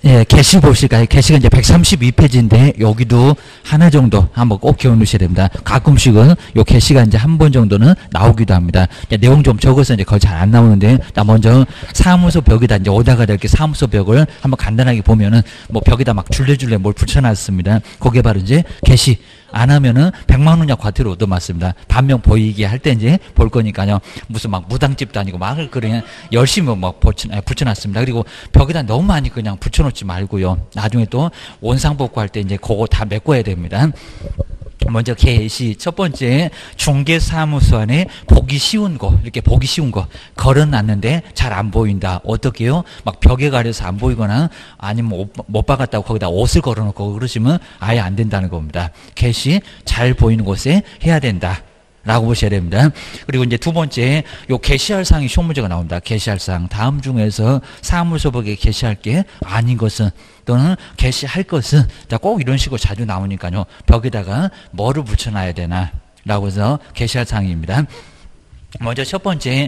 예, 게시 보실까요? 게시가 이제 132페이지인데 여기도 하나 정도 한번 꼭 기억 놓으셔야 됩니다. 가끔씩은 요 게시가 이제 한 번 정도는 나오기도 합니다. 이제 내용 좀 적어서 이제 거의 잘 안 나오는데, 자 먼저 사무소 벽에다 이제 오다가 이렇게 사무소 벽을 한번 간단하게 보면은 뭐 벽에다 막 줄레줄레 뭘 붙여놨습니다. 그게 바로 이제 게시. 안 하면은 100만 원이나 과태료 얻어맞습니다. 반면 보이게 할 때 이제 볼 거니까요. 무슨 막 무당집도 아니고 막 그냥 열심히 막 붙여놨습니다. 그리고 벽에다 너무 많이 그냥 붙여놓지 말고요. 나중에 또 원상복구할 때 이제 그거 다 메꿔야 됩니다. 먼저 게시 첫 번째, 중개사무소 안에 보기 쉬운 거, 이렇게 보기 쉬운 거 걸어놨는데 잘 안 보인다. 어떻게요? 막 벽에 가려서 안 보이거나 아니면 못 박았다고 거기다 옷을 걸어놓고 그러시면 아예 안 된다는 겁니다. 게시 잘 보이는 곳에 해야 된다 라고 보셔야 됩니다. 그리고 이제 두 번째, 요 게시할 사항이 시험 문제가 나옵니다. 게시할 사항. 다음 중에서 사무소벽에 게시할 게 아닌 것은, 또는 게시할 것은, 자, 꼭 이런 식으로 자주 나오니까요. 벽에다가 뭐를 붙여놔야 되나 라고 해서 게시할 사항입니다. 먼저 첫 번째,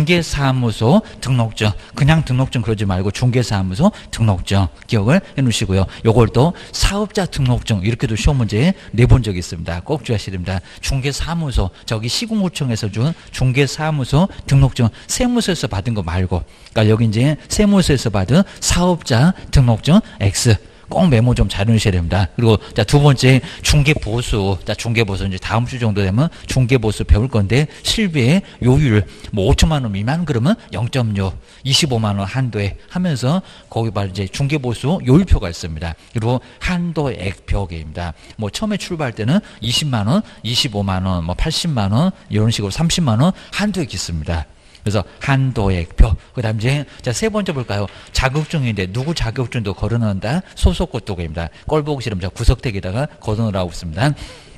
중개사무소 등록증. 그냥 등록증 그러지 말고 중개사무소 등록증 기억을 해 놓으시고요. 요걸 또 사업자 등록증, 이렇게도 시험 문제에 내본 적이 있습니다. 꼭 주의하셔야 됩니다. 중개사무소, 저기 시군구청에서 준 중개사무소 등록증, 세무서에서 받은 거 말고, 그러니까 여기 이제 세무서에서 받은 사업자 등록증 X. 꼭 메모 좀 잘 넣으셔야 됩니다. 그리고 자, 두 번째, 중개보수. 자, 중개보수 이제 다음 주 정도 되면 중개보수 배울 건데, 실비의 요율 뭐 5천만 원 미만 그러면 0.6, 25만 원 한도에 하면서 거기 바로 이제 중개보수 요율표가 있습니다. 그리고 한도액표계입니다. 뭐 처음에 출발할 때는 20만 원, 25만 원, 뭐 80만 원 이런 식으로 30만 원 한도액이 있습니다. 그래서 한도액표. 그 다음 이제, 자, 세 번째 볼까요? 자격증인데, 누구 자격증도 걸어놓는다? 소속꽃도계입니다. 꼴 보기 싫으면 저 구석택에다가 걸어놓으라고 있습니다.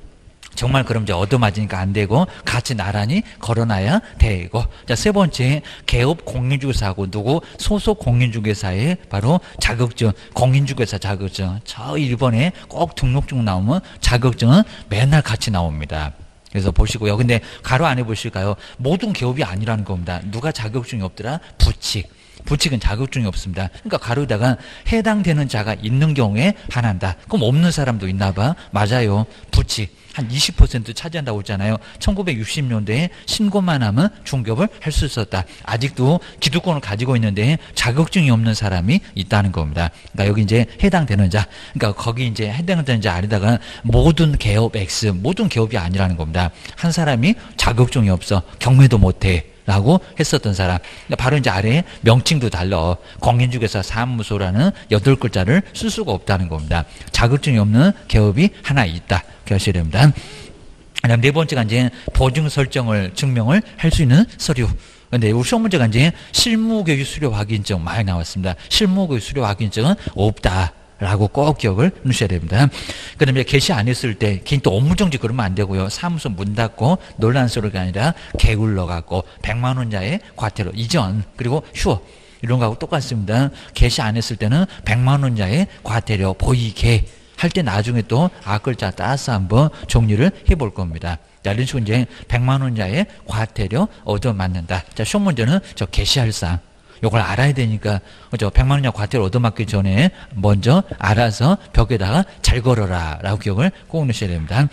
정말 그럼 이제 얻어맞으니까 안 되고, 같이 나란히 걸어놔야 되고. 자, 세 번째, 개업 공인중개사하고 누구? 소속 공인중개사의 바로 자격증, 공인중개사 자격증. 저 1번에 꼭 등록증 나오면 자격증은 맨날 같이 나옵니다. 그래서 보시고요. 근데 가로 안에 보실까요? 모든 개업이 아니라는 겁니다. 누가 자격증이 없더라? 부칙. 부칙은 자격증이 없습니다. 그러니까 가로에다가 해당되는 자가 있는 경우에 반한다. 그럼 없는 사람도 있나 봐. 맞아요. 부칙. 한 20% 차지한다고 했잖아요. 1960년대에 신고만 하면 중개업을 할 수 있었다. 아직도 기득권을 가지고 있는데 자격증이 없는 사람이 있다는 겁니다. 그러니까 여기 이제 해당되는 자, 그러니까 거기 이제 해당되는 자 아래다가 모든 개업 X, 모든 개업이 아니라는 겁니다. 한 사람이 자격증이 없어, 경매도 못해 라고 했었던 사람. 바로 이제 아래에 명칭도 달라. 공인중개사 사무소라는 8글자를 쓸 수가 없다는 겁니다. 자격증이 없는 개업이 하나 있다. 하셔야 됩니다. 그다음 네 번째가 이제 보증 설정을 증명을 할 수 있는 서류. 근데 우리 시험 문제가 이제 실무교육 수료 확인증 많이 나왔습니다. 실무교육 수료 확인증은 없다. 라고 꼭 기억을 넣으셔야 됩니다. 그 다음에 게시 안 했을 때, 개인 또 업무정지 그러면 안 되고요. 사무소 문 닫고 논란스러가 아니라 개굴러 갖고 100만 원자의 과태료 이전, 그리고 휴업. 이런 거하고 똑같습니다. 게시 안 했을 때는 100만 원자의 과태료 보이게 할 때 나중에 또 앞글자 따서 한번 정리를 해볼 겁니다. 자, 이런 식으로 이제 100만 원자의 과태료 얻어맞는다. 자, 시험 문제는 저 게시할 사항. 요걸 알아야 되니까, 그죠? 100만 원이나 과태료 얻어맞기 전에 먼저 알아서 벽에다가 잘 걸어라. 라고 기억을 꼭 넣으셔야 됩니다.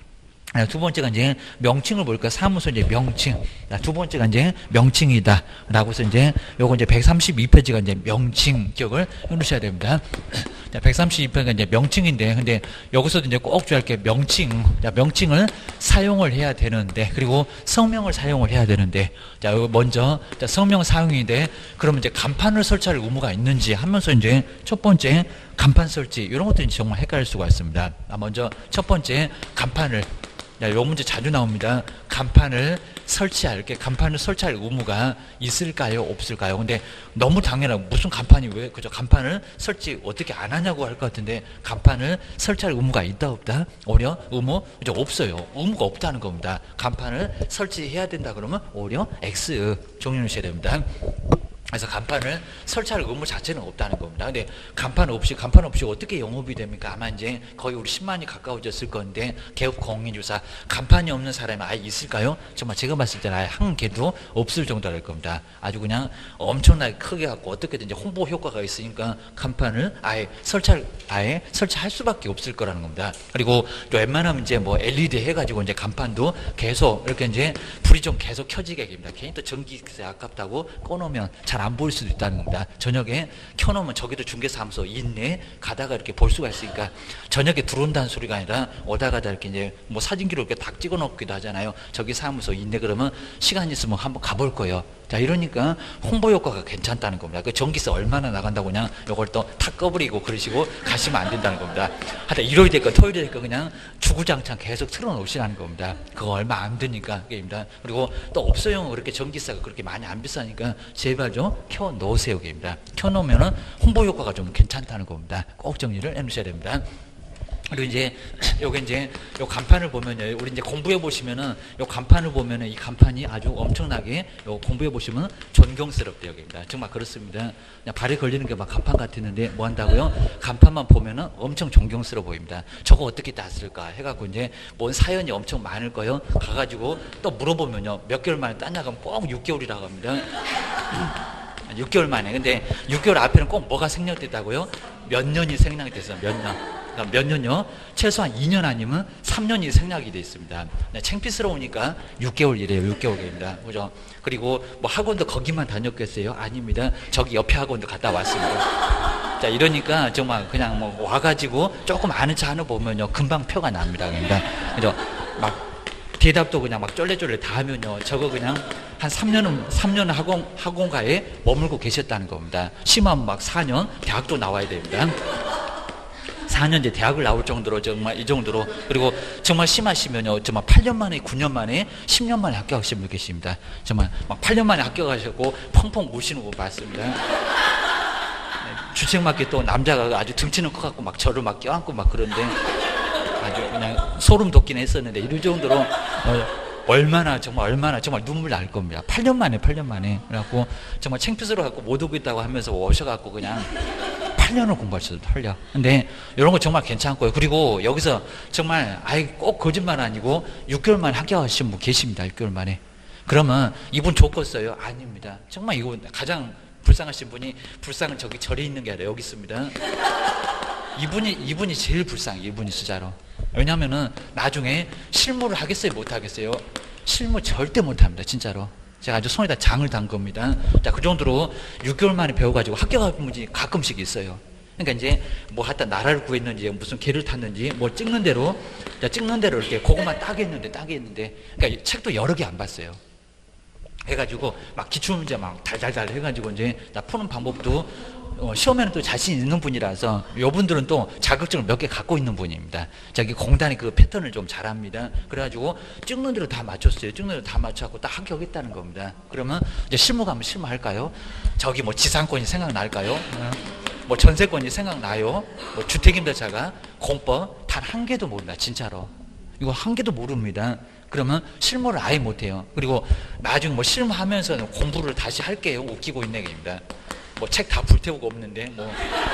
두 번째가 이제 명칭을 볼까? 사무소 이제 명칭. 두 번째가 이제 명칭이다. 라고 해서 이제 요거 이제 132페이지가 이제 명칭 기억을 해 놓으셔야 됩니다. 132페이지가 이제 명칭인데, 근데 여기서도 이제 꼭 주의할 게 명칭. 자, 명칭을 사용을 해야 되는데, 그리고 성명을 사용을 해야 되는데, 자, 여기 먼저, 자, 성명 사용인데, 그러면 이제 간판을 설치할 의무가 있는지 하면서 이제 첫 번째 간판 설치, 이런 것들이 정말 헷갈릴 수가 있습니다. 먼저 첫 번째 간판을, 야, 요 문제 자주 나옵니다. 간판을 설치할, 이렇게 간판을 설치할 의무가 있을까요? 없을까요? 근데 너무 당연하고, 무슨 간판이 왜, 그죠? 간판을 설치 어떻게 안 하냐고 할 것 같은데, 간판을 설치할 의무가 있다, 없다? 오히려 의무, 그죠? 없어요. 의무가 없다는 겁니다. 간판을 설치해야 된다 그러면 오히려 X 정리하셔야 됩니다. 그래서 간판을 설치할 의무 자체는 없다는 겁니다. 근데 간판 없이 어떻게 영업이 됩니까? 아마 이제 거의 우리 10만이 가까워졌을 건데 개업 공인주사 간판이 없는 사람이 아예 있을까요? 정말 제가 봤을 때는 아예 한 개도 없을 정도일 겁니다. 아주 그냥 엄청나게 크게 갖고 어떻게든지 홍보 효과가 있으니까 간판을 아예 설치할 수밖에 없을 거라는 겁니다. 그리고 또 웬만하면 이제 뭐 LED 해가지고 이제 간판도 계속 이렇게 이제 불이 좀 계속 켜지게 됩니다. 괜히 또 전기세 아깝다고 꺼놓으면 잘 안 보일 수도 있다는 겁니다. 저녁에 켜놓으면 저기도 중개사무소 있네 가다가 이렇게 볼 수가 있으니까 저녁에 들어온다는 소리가 아니라 오다가다 이렇게 이제 뭐 사진기로 이렇게 딱 찍어 놓기도 하잖아요. 저기 사무소 있네 그러면 시간 있으면 한번 가볼 거예요. 자, 이러니까 홍보 효과가 괜찮다는 겁니다. 그 전기세 얼마나 나간다고 그냥 이걸 또 탁 꺼버리고 그러시고 가시면 안 된다는 겁니다. 하여튼 일요일 될거 토요일 될거 그냥 주구장창 계속 틀어놓으시라는 겁니다. 그거 얼마 안 드니까 그게입니다. 그리고 또 업소용 그렇게 전기세가 그렇게 많이 안 비싸니까 제발 좀 켜놓으세요 그게입니다. 켜놓으면은 홍보 효과가 좀 괜찮다는 겁니다. 꼭 정리를 해놓으셔야 됩니다. 그리고 이제 요게 이제 요 간판을 보면요, 우리 이제 공부해 보시면은 요 간판을 보면은 이 간판이 아주 엄청나게 요 공부해 보시면 존경스럽대요, 여기입니다. 정말 그렇습니다. 그냥 발에 걸리는 게 막 간판 같았는데 뭐 한다고요? 간판만 보면은 엄청 존경스러워 보입니다. 저거 어떻게 땄을까 해갖고 이제 뭔 사연이 엄청 많을 거예요. 가가지고 또 물어보면요, 몇 개월 만에 땄냐고 하면 꼭 6개월이라고 합니다. 6개월 만에. 근데 6개월 앞에는 꼭 뭐가 생략됐다고요? 몇 년이 생략이 됐어요. 몇 년. 몇 년요? 최소한 2년 아니면 3년이 생략이 되어 있습니다. 네, 창피스러우니까 6개월이래요. 6개월입니다. 그죠? 그리고 뭐 학원도 거기만 다녔겠어요? 아닙니다. 저기 옆에 학원도 갔다 왔습니다. 자, 이러니까 정말 그냥 뭐 와가지고 조금 아는 차 하나 보면요, 금방 표가 납니다. 그러니까 그죠? 막 대답도 그냥 막 쫄래쫄래 다 하면요, 저거 그냥 한 3년 학원가에 머물고 계셨다는 겁니다. 심하면 막 4년 대학도 나와야 됩니다. 4년 이제 대학을 나올 정도로 정말 이 정도로. 그리고 정말 심하시면요, 정말 8년 만에 9년 만에 10년 만에 합격하신 분 계십니다. 정말 막 8년 만에 합격하셨고 펑펑 우시는 분 봤습니다. 주책맞게 또 남자가 아주 등치는 커갖고 막 저를 막 껴안고 막 그런데 아주 그냥 소름 돋긴 했었는데 이럴 정도로 얼마나 정말 눈물 날 겁니다. 8년 만에. 그래갖고 정말 창피스러워갖고 못 오고 있다고 하면서 오셔갖고 그냥 8년을 공부하셨어요. 8년. 근데 이런 거 정말 괜찮고요. 그리고 여기서 정말 아예 꼭 거짓말 아니고 6개월 만에 합격하신 분 계십니다. 6개월 만에. 그러면 이분 좋겠어요? 아닙니다. 정말 이거 가장 불쌍하신 분이, 불쌍은 저기 절에 있는 게 아니라 여기 있습니다. 이분이 제일 불쌍해요. 이분이 진짜로. 왜냐면은 나중에 실무를 하겠어요? 못 하겠어요? 실무 절대 못 합니다. 진짜로. 제가 아주 손에다 장을 담은 겁니다. 자, 그 정도로 6개월 만에 배워가지고 합격한 분이 가끔씩 있어요. 그러니까 이제 뭐 하다 나라를 구했는지 무슨 개를 탔는지 뭐 찍는 대로 이렇게 그것만 따겠는데 그러니까 책도 여러 개 안 봤어요. 해가지고 막 기출문제 막 달달달 해가지고 이제 나 푸는 방법도 시험에는 또 자신 있는 분이라서 요분들은 또 자격증을 몇 개 갖고 있는 분입니다. 자기 공단이 그 패턴을 좀 잘합니다. 그래가지고 찍는 대로 다 맞췄어요. 찍는 대로 다 맞춰갖고 딱 합격했다는 겁니다. 그러면 이제 실무 가면 실무할까요? 저기 뭐 지상권이 생각날까요? 뭐 전세권이 생각나요? 뭐 주택임대차가 공법 단 한 개도 모릅니다. 진짜로. 이거 한 개도 모릅니다. 그러면 실무를 아예 못해요. 그리고 나중에 뭐 실무하면서는 공부를 다시 할게요. 웃기고 있는 얘기입니다. 뭐 책 다 불태우고 없는데 뭐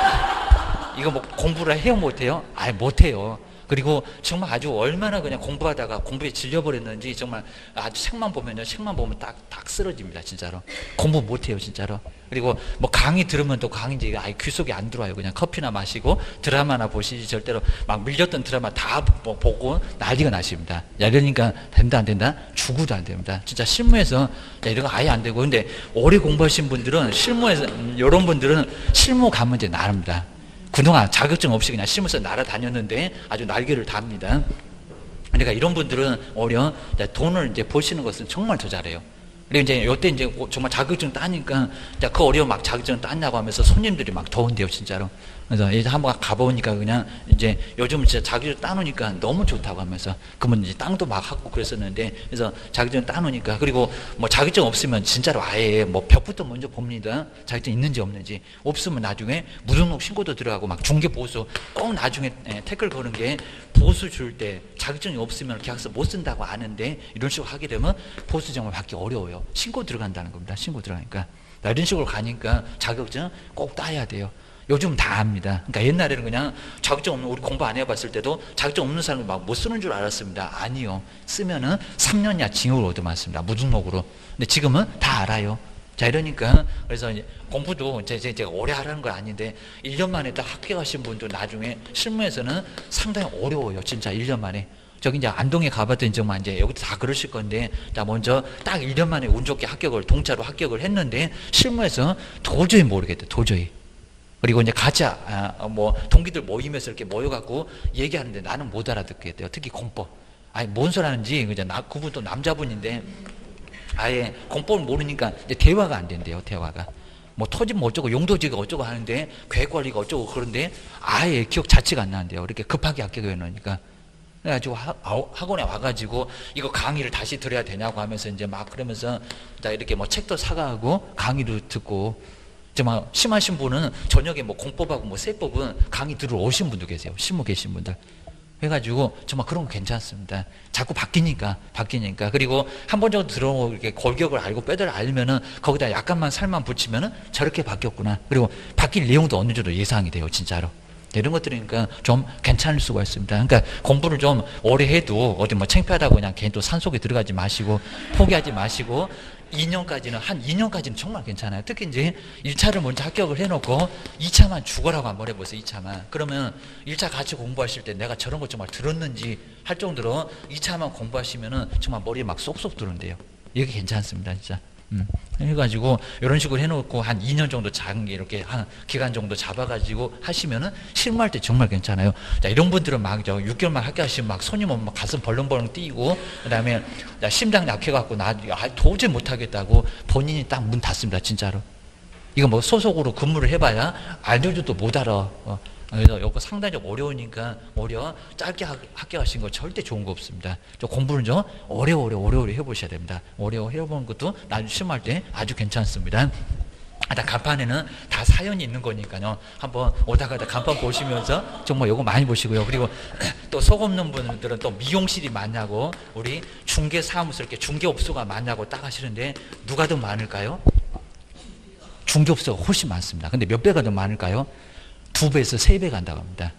이거 뭐 공부를 해요 못해요? 아예 못해요. 그리고 정말 아주 얼마나 그냥 공부하다가 공부에 질려버렸는지 정말 아주 책만 보면 딱 쓰러집니다. 진짜로. 공부 못해요. 진짜로. 그리고 뭐 강의 들으면 또 강의인지 아예 귀 속에 안 들어와요. 그냥 커피나 마시고 드라마나 보시지 절대로 막 밀렸던 드라마 다 뭐 보고 난리가 나십니다. 야, 이러니까 된다 안 된다? 죽어도 안 됩니다. 진짜 실무에서 이런 거 아예 안 되고. 근데 오래 공부하신 분들은 실무에서 이런 분들은 실무 가면 이제 나릅니다. 그동안 자격증 없이 그냥 실무에서 날아다녔는데 아주 날개를 답니다. 그러니까 이런 분들은 오히려 돈을 이제 버시는 것은 정말 더 잘해요. 그리고 이제 요때 이제 정말 자격증 따니까 그 어려운 막 자격증 땄냐고 하면서 손님들이 막 더운데요, 진짜로. 그래서 이제 한번 가보니까 그냥 이제 요즘 진짜 자격증 따놓으니까 너무 좋다고 하면서 그러면 이제 땅도 막 하고 그랬었는데 그래서 자격증 따놓으니까. 그리고 뭐 자격증 없으면 진짜로 아예 뭐 벽부터 먼저 봅니다. 자격증 있는지 없는지. 없으면 나중에 무등록 신고도 들어가고 막 중개 보수 꼭 나중에 태클 거는 게 보수 줄 때 자격증이 없으면 계약서 못 쓴다고 아는데 이런 식으로 하게 되면 보수 정말 받기 어려워요. 신고 들어간다는 겁니다. 신고 들어가니까. 이런 식으로 가니까 자격증 꼭 따야 돼요. 요즘 다 합니다. 그러니까 옛날에는 그냥 자격증 없는, 우리 공부 안 해봤을 때도 자격증 없는 사람이 막 못 쓰는 줄 알았습니다. 아니요. 쓰면은 3년 이하 징역을 얻어맞습니다. 무등록으로. 근데 지금은 다 알아요. 자, 이러니까, 그래서 이제 공부도 제가 오래 하라는 건 아닌데, 1년 만에 딱 합격하신 분도 나중에 실무에서는 상당히 어려워요. 진짜 1년 만에. 저기 이제 안동에 가봤더니 정말 이제 여기도 다 그러실 건데, 자, 먼저 딱 1년 만에 운 좋게 동차로 합격을 했는데, 실무에서 도저히 모르겠대, 도저히. 그리고 이제 같이, 동기들 모임에서 이렇게 모여갖고 얘기하는데 나는 못 알아듣겠대요. 특히 공법. 아니, 뭔 소리 하는지, 그분도 남자분인데, 아예 공법을 모르니까 이제 대화가 안 된대요, 대화가. 뭐 토지 뭐 어쩌고 용도지가 어쩌고 하는데 계획관리가 어쩌고 그런데 아예 기억 자체가 안 나는데요. 이렇게 급하게 합격해 놓으니까. 그래가지고 학원에 와가지고 이거 강의를 다시 들어야 되냐고 하면서 이제 막 그러면서 자 이렇게 뭐 책도 사가고 강의도 듣고 정말 심하신 분은 저녁에 뭐 공법하고 뭐 세법은 강의 들으러 오신 분도 계세요. 실무 계신 분들. 해가지고 정말 그런 거 괜찮습니다. 자꾸 바뀌니까. 그리고 한 번 정도 들어오고 이렇게 골격을 알고 뼈대를 알면은 거기다 약간만 살만 붙이면은 저렇게 바뀌었구나. 그리고 바뀔 내용도 어느 정도 예상이 돼요, 진짜로. 이런 것들이니까 좀 괜찮을 수가 있습니다. 그러니까 공부를 좀 오래 해도 어디 뭐 창피하다고 그냥 괜히 또 산속에 들어가지 마시고 포기하지 마시고 2년까지는 한 2년까지는 정말 괜찮아요. 특히 이제 1차를 먼저 합격을 해놓고 2차만 죽어라고 한번 해보세요. 2차만. 그러면 1차 같이 공부하실 때 내가 저런 거 정말 들었는지 할 정도로 2차만 공부하시면은 정말 머리에 막 쏙쏙 들어온대요. 이게 괜찮습니다, 진짜. 해가지고 이런 식으로 해놓고 한 2년 정도 장기 이렇게 한 기간 정도 잡아가지고 하시면은 실무할 때 정말 괜찮아요. 자, 이런 분들은 막 6개월만 합격하시면 막 손이 막 가슴 벌렁벌렁 뛰고 그다음에 심장 약해갖고 나 도저히 못하겠다고 본인이 딱 문 닫습니다, 진짜로. 이거 뭐 소속으로 근무를 해봐야 알려줘도 못 알아. 그래서 이거 상당히 좀 어려우니까 오히려 짧게 합격하신 거 절대 좋은 거 없습니다. 공부는 좀 오래 해보셔야 됩니다. 오래 해보는 것도 나중에 시험할 때 아주 괜찮습니다. 간판에는 다 사연이 있는 거니까요. 한번 오다가다 간판 보시면서 정말 이거 많이 보시고요. 그리고 또 속 없는 분들은 또 미용실이 많냐고 우리 중개사무소 이렇게 중개업소가 많냐고 딱 하시는데 누가 더 많을까요? 중개업소가 훨씬 많습니다. 근데 몇 배가 더 많을까요? 2배에서 3배 간다고 합니다.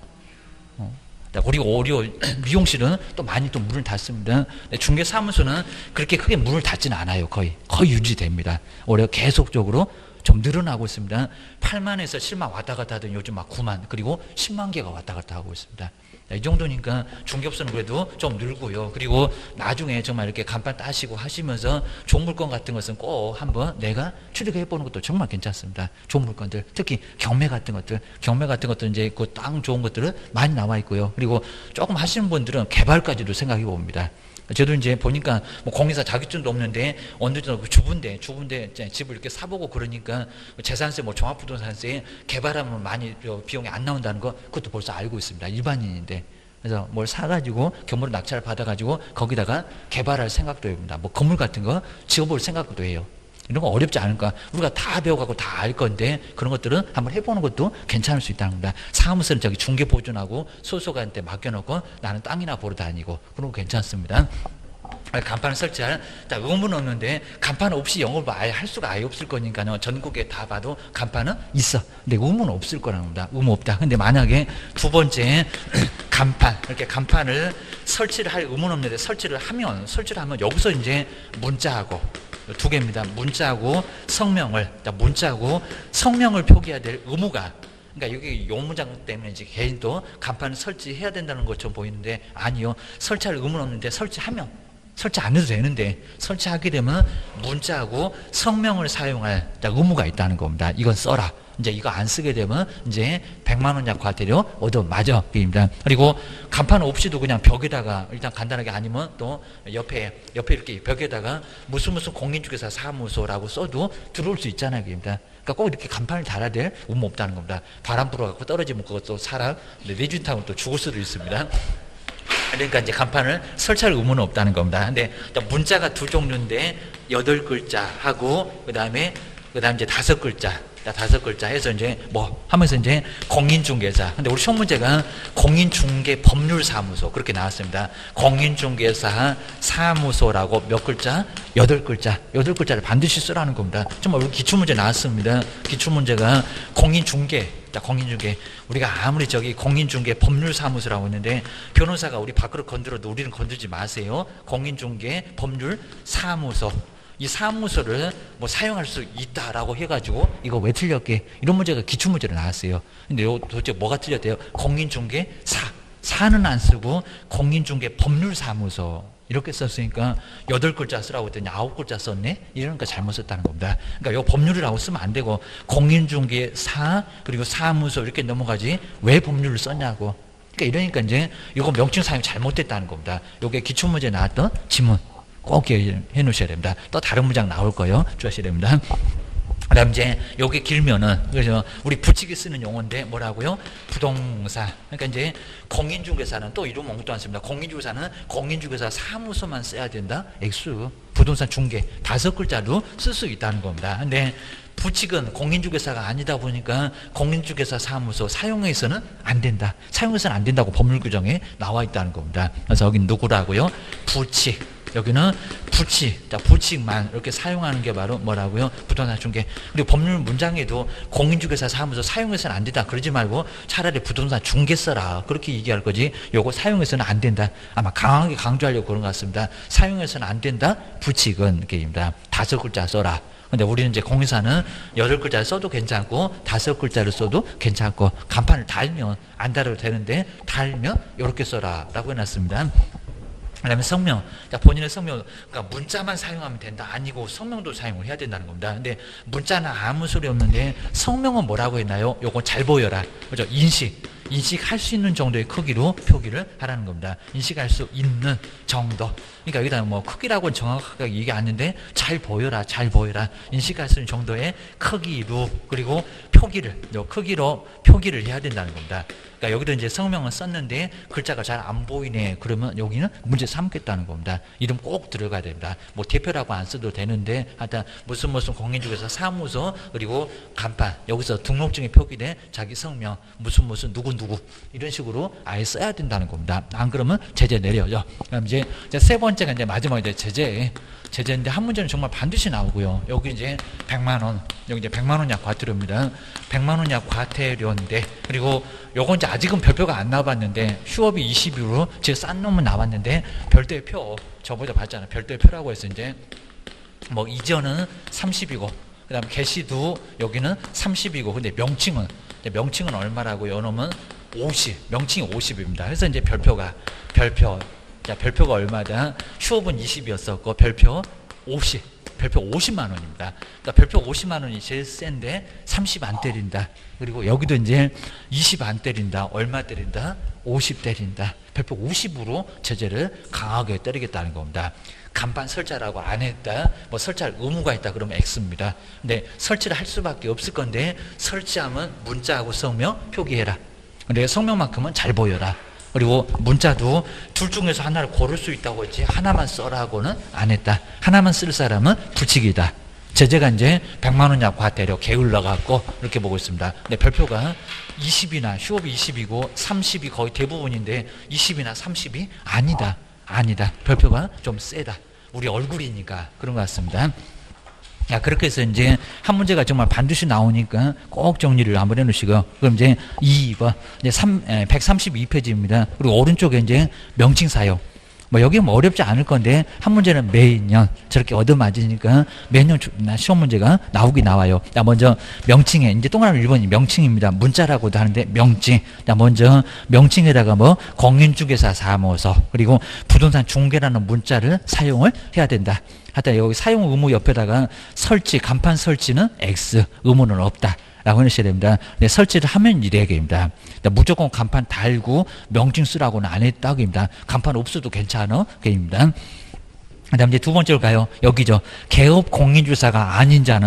그리고 미용실은 또 많이 또 문을 닫습니다. 중개사무소는 그렇게 크게 문을 닫지는 않아요. 거의 유지됩니다. 올해 계속적으로 좀 늘어나고 있습니다. 8만에서 7만 왔다 갔다 하던 요즘 막 9만 그리고 10만 개가 왔다 갔다 하고 있습니다. 이 정도니까 중개업소는 그래도 좀 늘고요. 그리고 나중에 정말 이렇게 간판 따시고 하시면서 좋은 물건 같은 것은 꼭 한번 내가 취득해 보는 것도 정말 괜찮습니다. 좋은 물건들, 특히 경매 같은 것들 이제 그 땅 좋은 것들은 많이 나와 있고요. 그리고 조금 하시는 분들은 개발까지도 생각해 봅니다. 저도 이제 보니까 뭐 공인사 자격증도 없는데 어느 정도 주분대 집을 이렇게 사보고 그러니까 재산세, 뭐 종합부동산세 개발하면 많이 비용이 안 나온다는 거 그것도 벌써 알고 있습니다. 일반인인데. 그래서 뭘 사가지고 경매로 낙찰을 받아가지고 거기다가 개발할 생각도 해봅니다. 뭐 건물 같은 거 지어볼 생각도 해요. 이런 거 어렵지 않을까? 우리가 다 배워가고 다 알 건데 그런 것들은 한번 해보는 것도 괜찮을 수 있다는 겁니다. 사무소는 저기 중개보증하고 소속한테 맡겨놓고 나는 땅이나 보러 다니고 그런 거 괜찮습니다. 간판을 설치할 의무는 없는데 간판 없이 영업을 아예 할 수가 아예 없을 거니까요. 전국에 다 봐도 간판은 있어. 근데 의무는 없을 거라는 겁니다. 의무 없다. 근데 만약에 두 번째 간판 이렇게 간판을 설치를 할 의무는 없는데 설치를 하면 여기서 이제 문자하고 2개입니다. 문자하고 성명을 표기해야 될 의무가 그러니까 여기 요 문장 때문에 이제 개인도 간판을 설치해야 된다는 것처럼 보이는데 아니요. 설치할 의무는 없는데 설치 안 해도 되는데 설치하게 되면 문자하고 성명을 사용할 의무가 있다는 겁니다. 이건 써라. 이제 이거 안 쓰게 되면 이제 100만 원 과태료 얻어맞아. 그리고 간판 없이도 그냥 벽에다가 일단 간단하게 아니면 또 옆에 이렇게 벽에다가 무슨 공인중개사 사무소라고 써도 들어올 수 있잖아요. 그러니까 꼭 이렇게 간판을 달아야 될 의무 없다는 겁니다. 바람 불어갖고 떨어지면 그것도 사람 내준 타면 또 죽을 수도 있습니다. 그러니까 이제 간판을 설치할 의무는 없다는 겁니다. 근데 문자가 2종류인데 8글자 하고 그다음에 이제 5글자 자, 5글자 해서 이제 뭐 하면서 이제 공인중개사. 근데 우리 시험 문제가 공인중개법률사무소 그렇게 나왔습니다. 공인중개사 사무소라고 몇 글자? 8글자. 8글자를 반드시 쓰라는 겁니다. 정말 우리 기출문제 나왔습니다. 기출문제가 공인중개. 자, 공인중개. 우리가 아무리 저기 공인중개 법률사무소라고 했는데 변호사가 우리 밖으로 건드려도 우리는 건들지 마세요. 공인중개 법률사무소. 이 사무소를 뭐 사용할 수 있다라고 해가지고 이거 왜 틀렸게 이런 문제가 기출문제로 나왔어요. 근데 도대체 뭐가 틀렸대요? 공인중개 사는 안 쓰고 공인중개 법률사무소 이렇게 썼으니까 8글자 쓰라고 했더니 9글자 썼네? 이러니까 잘못 썼다는 겁니다. 그러니까 요 법률이라고 쓰면 안 되고 공인중개 그리고 사무소 이렇게 넘어가지 왜 법률을 썼냐고. 그러니까 이러니까 이제 이거 명칭 사용 잘못됐다는 겁니다. 요게 기출문제 나왔던 지문. 꼭 해 놓으셔야 됩니다. 또 다른 문장 나올 거예요. 주셔야 됩니다. 그 다음 이제 요게 길면은, 그래서 우리 붙이기 쓰는 용어인데 뭐라고요? 부동산. 그러니까 이제 공인중개사는 또 이름 엉뚱 않습니다. 공인중개사는 공인중개사 사무소만 써야 된다? 액수. 부동산 중개. 5글자로 쓸 수 있다는 겁니다. 근데 부칙은 공인중개사가 아니다 보니까 공인중개사 사무소 사용해서는 안 된다. 사용해서는 안 된다고 법률 규정에 나와 있다는 겁니다. 그래서 여기 누구라고요? 부칙. 여기는 부칙, 부칙만 이렇게 사용하는 게 바로 뭐라고요? 부동산 중개. 그리고 법률 문장에도 공인중개사 사무소 사용해서는 안 된다. 그러지 말고 차라리 부동산 중개 써라. 그렇게 얘기할 거지. 요거 사용해서는 안 된다. 아마 강하게 강조하려고 그런 것 같습니다. 사용해서는 안 된다. 부칙은 이렇게입니다. 5글자 써라. 근데 우리는 이제 공인사는 8글자를 써도 괜찮고 5글자를 써도 괜찮고 간판을 달면 안 달아도 되는데 달면 이렇게 써라 라고 해놨습니다. 그 다음에 성명. 자, 본인의 성명, 그러니까 문자만 사용하면 된다. 아니고 성명도 사용을 해야 된다는 겁니다. 근데 문자는 아무 소리 없는데 성명은 뭐라고 했나요? 요거 잘 보여라. 그죠? 인식할 수 있는 정도의 크기로 표기를 하라는 겁니다. 인식할 수 있는 정도. 그러니까 여기다 뭐 크기라고는 정확하게 얘기 안 했는데 잘 보여라, 잘 보여라. 인식할 수 있는 정도의 크기로 그리고 크기로 표기를 해야 된다는 겁니다. 그러니까 여기도 이제 성명은 썼는데 글자가 잘 안 보이네. 그러면 여기는 문제 삼겠다는 겁니다. 이름 꼭 들어가야 됩니다. 뭐 대표라고 안 써도 되는데 하여튼 무슨 공인중개사 사무소 그리고 간판 여기서 등록증에 표기된 자기 성명 무슨 누구 이런 식으로 아예 써야 된다는 겁니다. 안 그러면 제재 내려요. 그럼 이제 세 번째가 이제 마지막 이제 제재인데 한 문제는 정말 반드시 나오고요. 여기 이제 100만 원. 여기 이제 100만 원 약 과태료입니다. 100만 원 약 과태료인데 그리고 요건 이제 아직은 별표가 안 나와봤는데 휴업이 20일로 제가 싼 놈은 나왔는데 별도의 표 저번에 봤잖아요. 별도의 표라고 해서 이제 뭐 이전은 30이고 그다음 게시도 여기는 30이고 근데 명칭은 얼마라고요? 요놈은 50. 명칭이 50입니다. 그래서 이제 별표 자, 별표가 얼마다? 휴업은 20이었었고 별표 50. 별표 50만 원입니다. 그러니까 별표 50만 원이 제일 센데 30 안 때린다. 그리고 여기도 이제 20 안 때린다. 얼마 때린다? 50 때린다. 별표 50으로 제재를 강하게 때리겠다는 겁니다. 간판 설치라고 안 했다. 뭐 설치할 의무가 있다. 그러면 X입니다. 근데 설치를 할 수밖에 없을 건데 설치하면 문자하고 성명 표기해라. 근데 성명만큼은 잘 보여라. 그리고 문자도 둘 중에서 하나를 고를 수 있다고 했지 하나만 써라고는 안 했다. 하나만 쓸 사람은 부칙이다. 제재가 이제 100만 원 약 과태료 게을러 갖고 이렇게 보고 있습니다. 근데 별표가 20이나 휴업이 20이고 30이 거의 대부분인데 20이나 30이 아니다. 별표가 좀 세다. 우리 얼굴이니까 그런 것 같습니다. 야, 그렇게 해서 이제 한 문제가 정말 반드시 나오니까 꼭 정리를 한번 해놓으시고, 그럼 이제 2번, 이제 132페이지입니다. 그리고 오른쪽에 이제 명칭 사용. 뭐 여기 뭐 어렵지 않을 건데 한 문제는 매년 저렇게 얻어맞으니까 매년 시험 문제가 나오긴 나와요. 자, 먼저 명칭에 이제 동그라미 1번이 명칭입니다. 문자라고도 하는데 명칭. 자, 먼저 명칭에다가 뭐 공인중개사 사무소 그리고 부동산 중개라는 문자를 사용을 해야 된다. 하여튼 여기 사용 의무 옆에다가 설치, 간판 설치는 X, 의무는 없다. 라고 해주셔야 됩니다. 네, 설치를 하면 1회계입니다. 무조건 간판 달고 명칭 쓰라고는 안 했다고입니다. 간판 없어도 괜찮아. 그입니다. 그 다음 이제 두 번째로 가요. 여기죠. 개업 공인중개사가 아닌 자는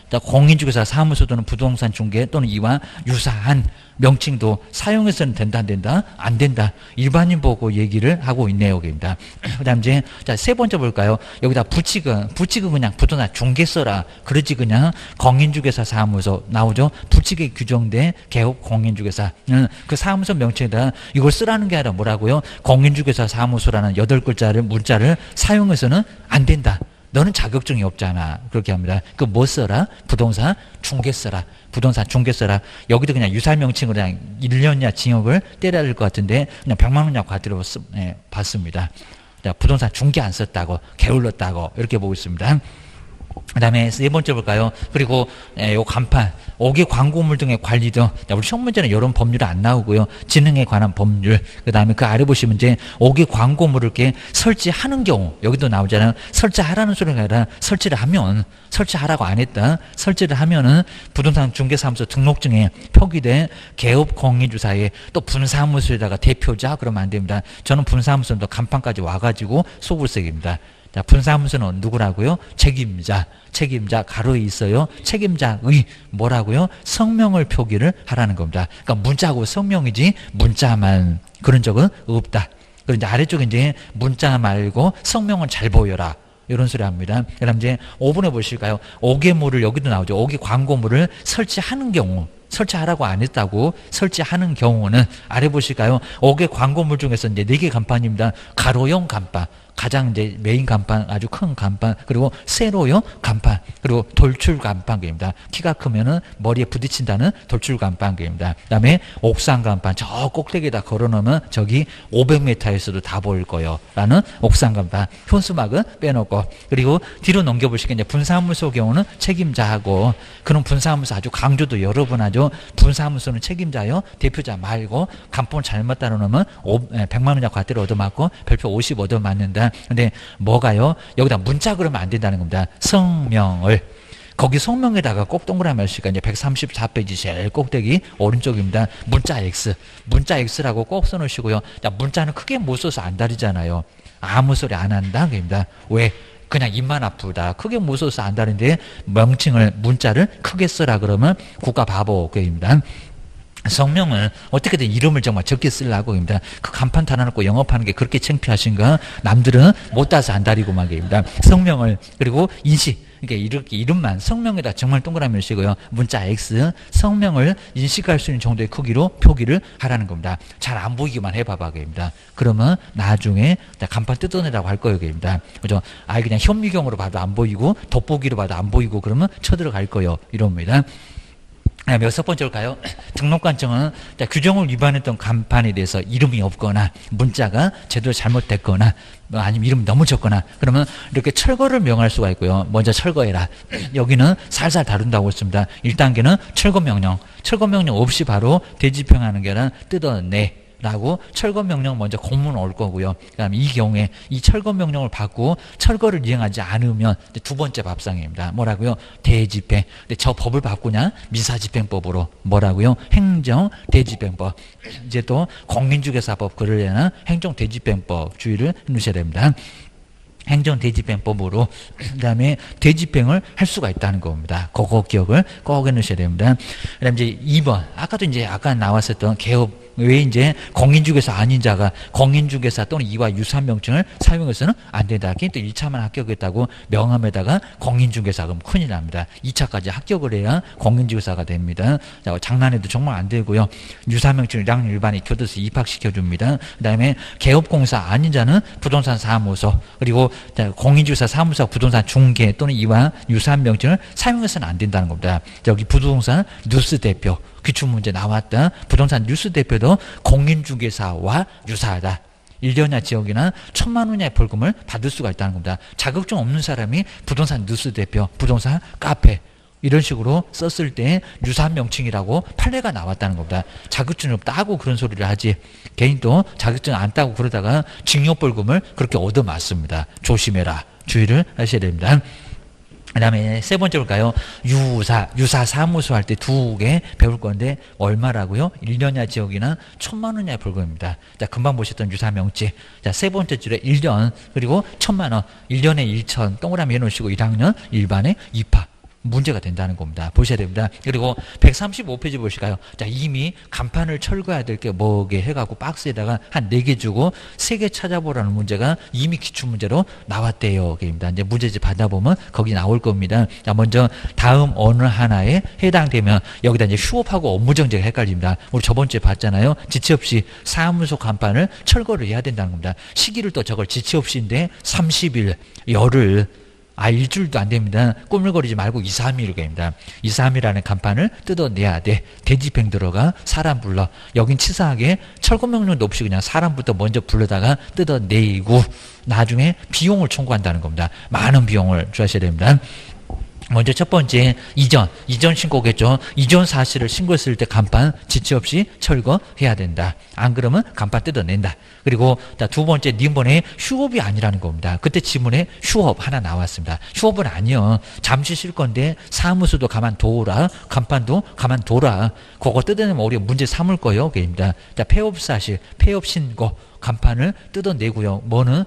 자, 공인중개사 사무소 또는 부동산 중개 또는 이와 유사한 명칭도 사용해서는 된다, 안 된다? 안 된다. 일반인 보고 얘기를 하고 있네요. 여기입니다. 그 다음 이제, 자, 세 번째 볼까요? 여기다 부칙은 그냥 부동산 중개서라. 그러지 그냥 공인중개사 사무소 나오죠? 부칙에 규정된 개업 공인중개사. 그 사무소 명칭에다 이걸 쓰라는 게 아니라 뭐라고요? 공인중개사 사무소라는 8글자를, 문자를 사용해서는 안 된다. 너는 자격증이 없잖아. 그렇게 합니다. 그 뭐 써라? 부동산 중개 써라. 부동산 중개 써라. 여기도 그냥 유사명칭으로 그냥 1년이나 징역을 때려야 될 것 같은데 그냥 100만 원이나 과태료 받습니다. 부동산 중개 안 썼다고, 게을렀다고 이렇게 보고 있습니다. 그 다음에 네 번째 볼까요? 그리고 요 간판, 5개 광고물 등의 관리 등, 우리 시험 문제는 이런 법률이 안 나오고요. 지능에 관한 법률. 그 다음에 그 아래 보시면 이제 5개 광고물을 이렇게 설치하는 경우, 여기도 나오잖아요. 설치하라는 소리가 아니라 설치를 하면, 설치하라고 안 했다. 설치를 하면은 부동산 중개사무소 등록증에 표기된 개업 공인주사에 또 분사무소에다가 대표자 그러면 안 됩니다. 저는 분사무소도 간판까지 와가지고 속을색입니다. 자, 분사무소는 누구라고요? 책임자 가로에 있어요. 책임자의 뭐라고요? 성명을 표기를 하라는 겁니다. 그러니까 문자하고 성명이지 문자만 그런 적은 없다. 그리고 이제 아래쪽에 이제 문자 말고 성명은 잘 보여라. 이런 소리 합니다. 그 다음 이제 5번에 보실까요? 5개물을 여기도 나오죠. 5개 광고물을 설치하는 경우. 설치하라고 안 했다고 설치하는 경우는 아래 보실까요? 5개 광고물 중에서 이제 4개 간판입니다. 가로형 간판. 가장 이제 메인 간판, 아주 큰 간판, 그리고 세로형 간판, 그리고 돌출 간판입니다. 키가 크면은 머리에 부딪힌다는 돌출 간판입니다. 그 다음에 옥상 간판, 저 꼭대기에다 걸어놓으면 저기 500m에서도 다 보일 거요. 라는 옥상 간판. 현수막은 빼놓고, 그리고 뒤로 넘겨보시면 이제 분사무소 경우는 책임자하고, 그런 분사무소 아주 강조도 여러 번 하죠. 분사무소는 책임자요. 대표자 말고, 간판 잘못 따라놓으면 100만 원이나 과태료 얻어맞고, 별표 50 얻어맞는다. 근데 뭐가요? 여기다 문자 그러면 안 된다는 겁니다. 성명을. 거기 성명에다가 꼭 동그라미 하시니까 이제 134페이지 제일 꼭대기 오른쪽입니다. 문자 X. 문자 X라고 꼭 써놓으시고요. 자, 문자는 크게 못 써서 안 다르잖아요. 아무 소리 안 한다. 그입니다. 왜? 그냥 입만 아프다. 크게 못 써서 안 다른데 명칭을, 문자를 크게 써라 그러면 국가 바보. 그입니다. 성명은 어떻게든 이름을 정말 적게 쓰려고 합니다. 그 간판 달아놓고 영업하는 게 그렇게 창피하신가? 남들은 못 따서 안 다리고 말입니다. 성명을, 그리고 인식. 그러니까 이렇게 이름만 성명에다 정말 동그라미를 쓰고요. 문자 X, 성명을 인식할 수 있는 정도의 크기로 표기를 하라는 겁니다. 잘 안 보이기만 해봐봐. 그입니다. 그러면 나중에 간판 뜯어내라고 할 거예요. 그입니다. 그죠? 아예 그냥 현미경으로 봐도 안 보이고, 돋보기로 봐도 안 보이고, 그러면 쳐들어갈 거예요. 이럽니다. 여섯 번째일까요? 등록관청은 규정을 위반했던 간판에 대해서 이름이 없거나 문자가 제대로 잘못됐거나 아니면 이름이 너무 적거나 그러면 이렇게 철거를 명할 수가 있고요. 먼저 철거해라. 여기는 살살 다룬다고 했습니다. 1단계는 철거명령. 철거명령 없이 바로 대집행하는 게 아니라 뜯어내. 라고 철거명령 먼저 공문 올 거고요. 그 다음에 이 경우에 이 철거명령을 받고 철거를 이행하지 않으면 두 번째 밥상입니다. 뭐라고요? 대집행. 근데 저 법을 바꾸냐? 미사집행법으로 뭐라고요? 행정대집행법. 이제 또 공인중개사법 그러려나 행정대집행법 주의를 해주셔야 됩니다. 행정대집행법으로 그 다음에 대집행을 할 수가 있다는 겁니다. 그거 기억을 꼭 해놓으셔야 됩니다. 그 다음에 이제 2번. 아까도 이제 아까 나왔었던 개업 왜 이제 공인중개사 아닌 자가 공인중개사 또는 이와 유사한 명칭을 사용해서는 안 된다. 또 1차만 합격했다고 명함에다가 공인중개사 그럼 큰일 납니다. 2차까지 합격을 해야 공인중개사가 됩니다. 자, 장난해도 정말 안 되고요. 유사한 명칭을 양 일반에 교도소 입학시켜줍니다. 그 다음에 개업공사 아닌 자는 부동산 사무소 그리고 공인중개사 사무소 부동산 중개 또는 이와 유사한 명칭을 사용해서는 안 된다는 겁니다. 여기 부동산 뉴스 대표 기출문제 나왔다. 부동산 뉴스 대표도 공인중개사와 유사하다. 1년이나 지역이나 1,000만 원이나 벌금을 받을 수가 있다는 겁니다. 자격증 없는 사람이 부동산 뉴스 대표, 부동산 카페 이런 식으로 썼을 때 유사한 명칭이라고 판례가 나왔다는 겁니다. 자격증이 없다 하고 그런 소리를 하지. 개인도 자격증 안 따고 그러다가 징역벌금을 그렇게 얻어맞습니다. 조심해라. 주의를 하셔야 됩니다. 그 다음에 세 번째 볼까요? 유사 사무소 할 때 2개 배울 건데 얼마라고요? 1년이나 지역이나 1,000만 원이나 벌금입니다. 자, 금방 보셨던 유사 명칭. 자, 세 번째 줄에 1년 그리고 1,000만 원. 1년에 1천 동그라미 해놓으시고 1학년 일반에 입학. 문제가 된다는 겁니다. 보셔야 됩니다. 그리고 135페이지 보실까요? 자, 이미 간판을 철거해야 될 게 뭐게 해갖고 박스에다가 한 4개 주고 3개 찾아보라는 문제가 이미 기출문제로 나왔대요. 입니다. 이제 문제집 받아보면 거기 나올 겁니다. 자, 먼저 다음 어느 하나에 해당되면 여기다 이제 휴업하고 업무정지가 헷갈립니다. 우리 저번 주에 봤잖아요. 지체 없이 사무소 간판을 철거를 해야 된다는 겁니다. 시기를 또 저걸 지체 없이인데 30일, 열흘, 일주일도 안 됩니다. 꾸물거리지 말고 2, 3일입니다. 2, 3일이라는 간판을 뜯어내야 돼. 대집행 들어가 사람 불러. 여긴 치사하게 철거 명령도 없이 그냥 사람부터 먼저 불러다가 뜯어내고 나중에 비용을 청구한다는 겁니다. 많은 비용을 주셔야 됩니다. 먼저 첫 번째 이전 신고겠죠. 이전 사실을 신고했을 때 간판 지체 없이 철거해야 된다. 안 그러면 간판 뜯어낸다. 그리고 두 번째 님번에 휴업이 아니라는 겁니다. 그때 지문에 휴업 하나 나왔습니다. 휴업은 아니요. 잠시 쉴 건데 사무소도 가만둬라. 간판도 가만둬라. 그거 뜯어내면 우리가 문제 삼을 거예요. 그입니다. 폐업 사실, 폐업 신고 간판을 뜯어내고요. 뭐는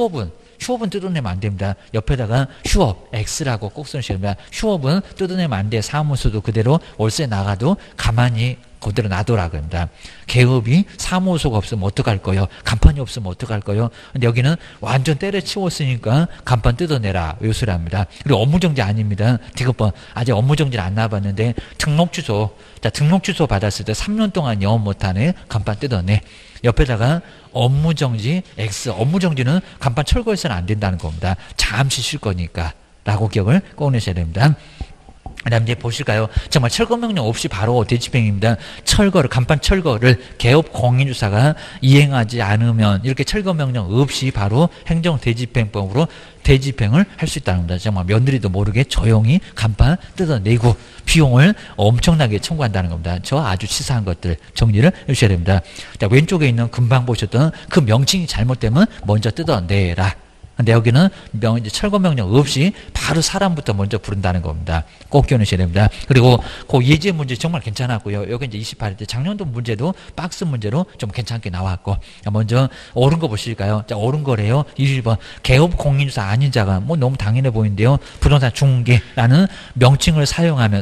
휴업은 뜯어내면 안 됩니다. 옆에다가 휴업, X라고 꼭 써주셔야 됩니다. 휴업은 뜯어내면 안 돼. 사무소도 그대로 월세 나가도 가만히 그대로 놔둬라 합니다. 개업이 사무소가 없으면 어떡할 거예요? 간판이 없으면 어떡할 거예요? 근데 여기는 완전 때려치웠으니까 간판 뜯어내라. 요소랍니다. 그리고 업무정지 아닙니다. 디귿번 아직 업무정지를 안 나와봤는데 등록주소 등록주소 받았을 때 3년 동안 영업 못하네. 간판 뜯어내. 옆에다가 업무정지 X, 업무정지는 간판 철거해서는 안 된다는 겁니다. 잠시 쉴 거니까 라고 기억을 꼭 내셔야 됩니다. 그 다음 이제 보실까요? 정말 철거 명령 없이 바로 대집행입니다. 간판 철거를 개업 공인주사가 이행하지 않으면 이렇게 철거 명령 없이 바로 행정 대집행법으로 대집행을 할 수 있다는 겁니다. 정말 며느리도 모르게 조용히 간판 뜯어내고 비용을 엄청나게 청구한다는 겁니다. 저 아주 치사한 것들 정리를 해주셔야 됩니다. 자, 왼쪽에 있는 금방 보셨던 그 명칭이 잘못되면 먼저 뜯어내라. 근데 여기는 철거 명령 없이 바로 사람부터 먼저 부른다는 겁니다. 꼭 기억하셔야 됩니다. 그리고 그 예제 문제 정말 괜찮았고요. 여기 이제 28일 작년도 문제도 박스 문제로 좀 괜찮게 나왔고. 먼저 옳은 거 보실까요? 자, 옳은 거래요. 21번 개업 공인주사 아닌 자가 너무 당연해 보이는데요. 부동산 중개라는 명칭을 사용한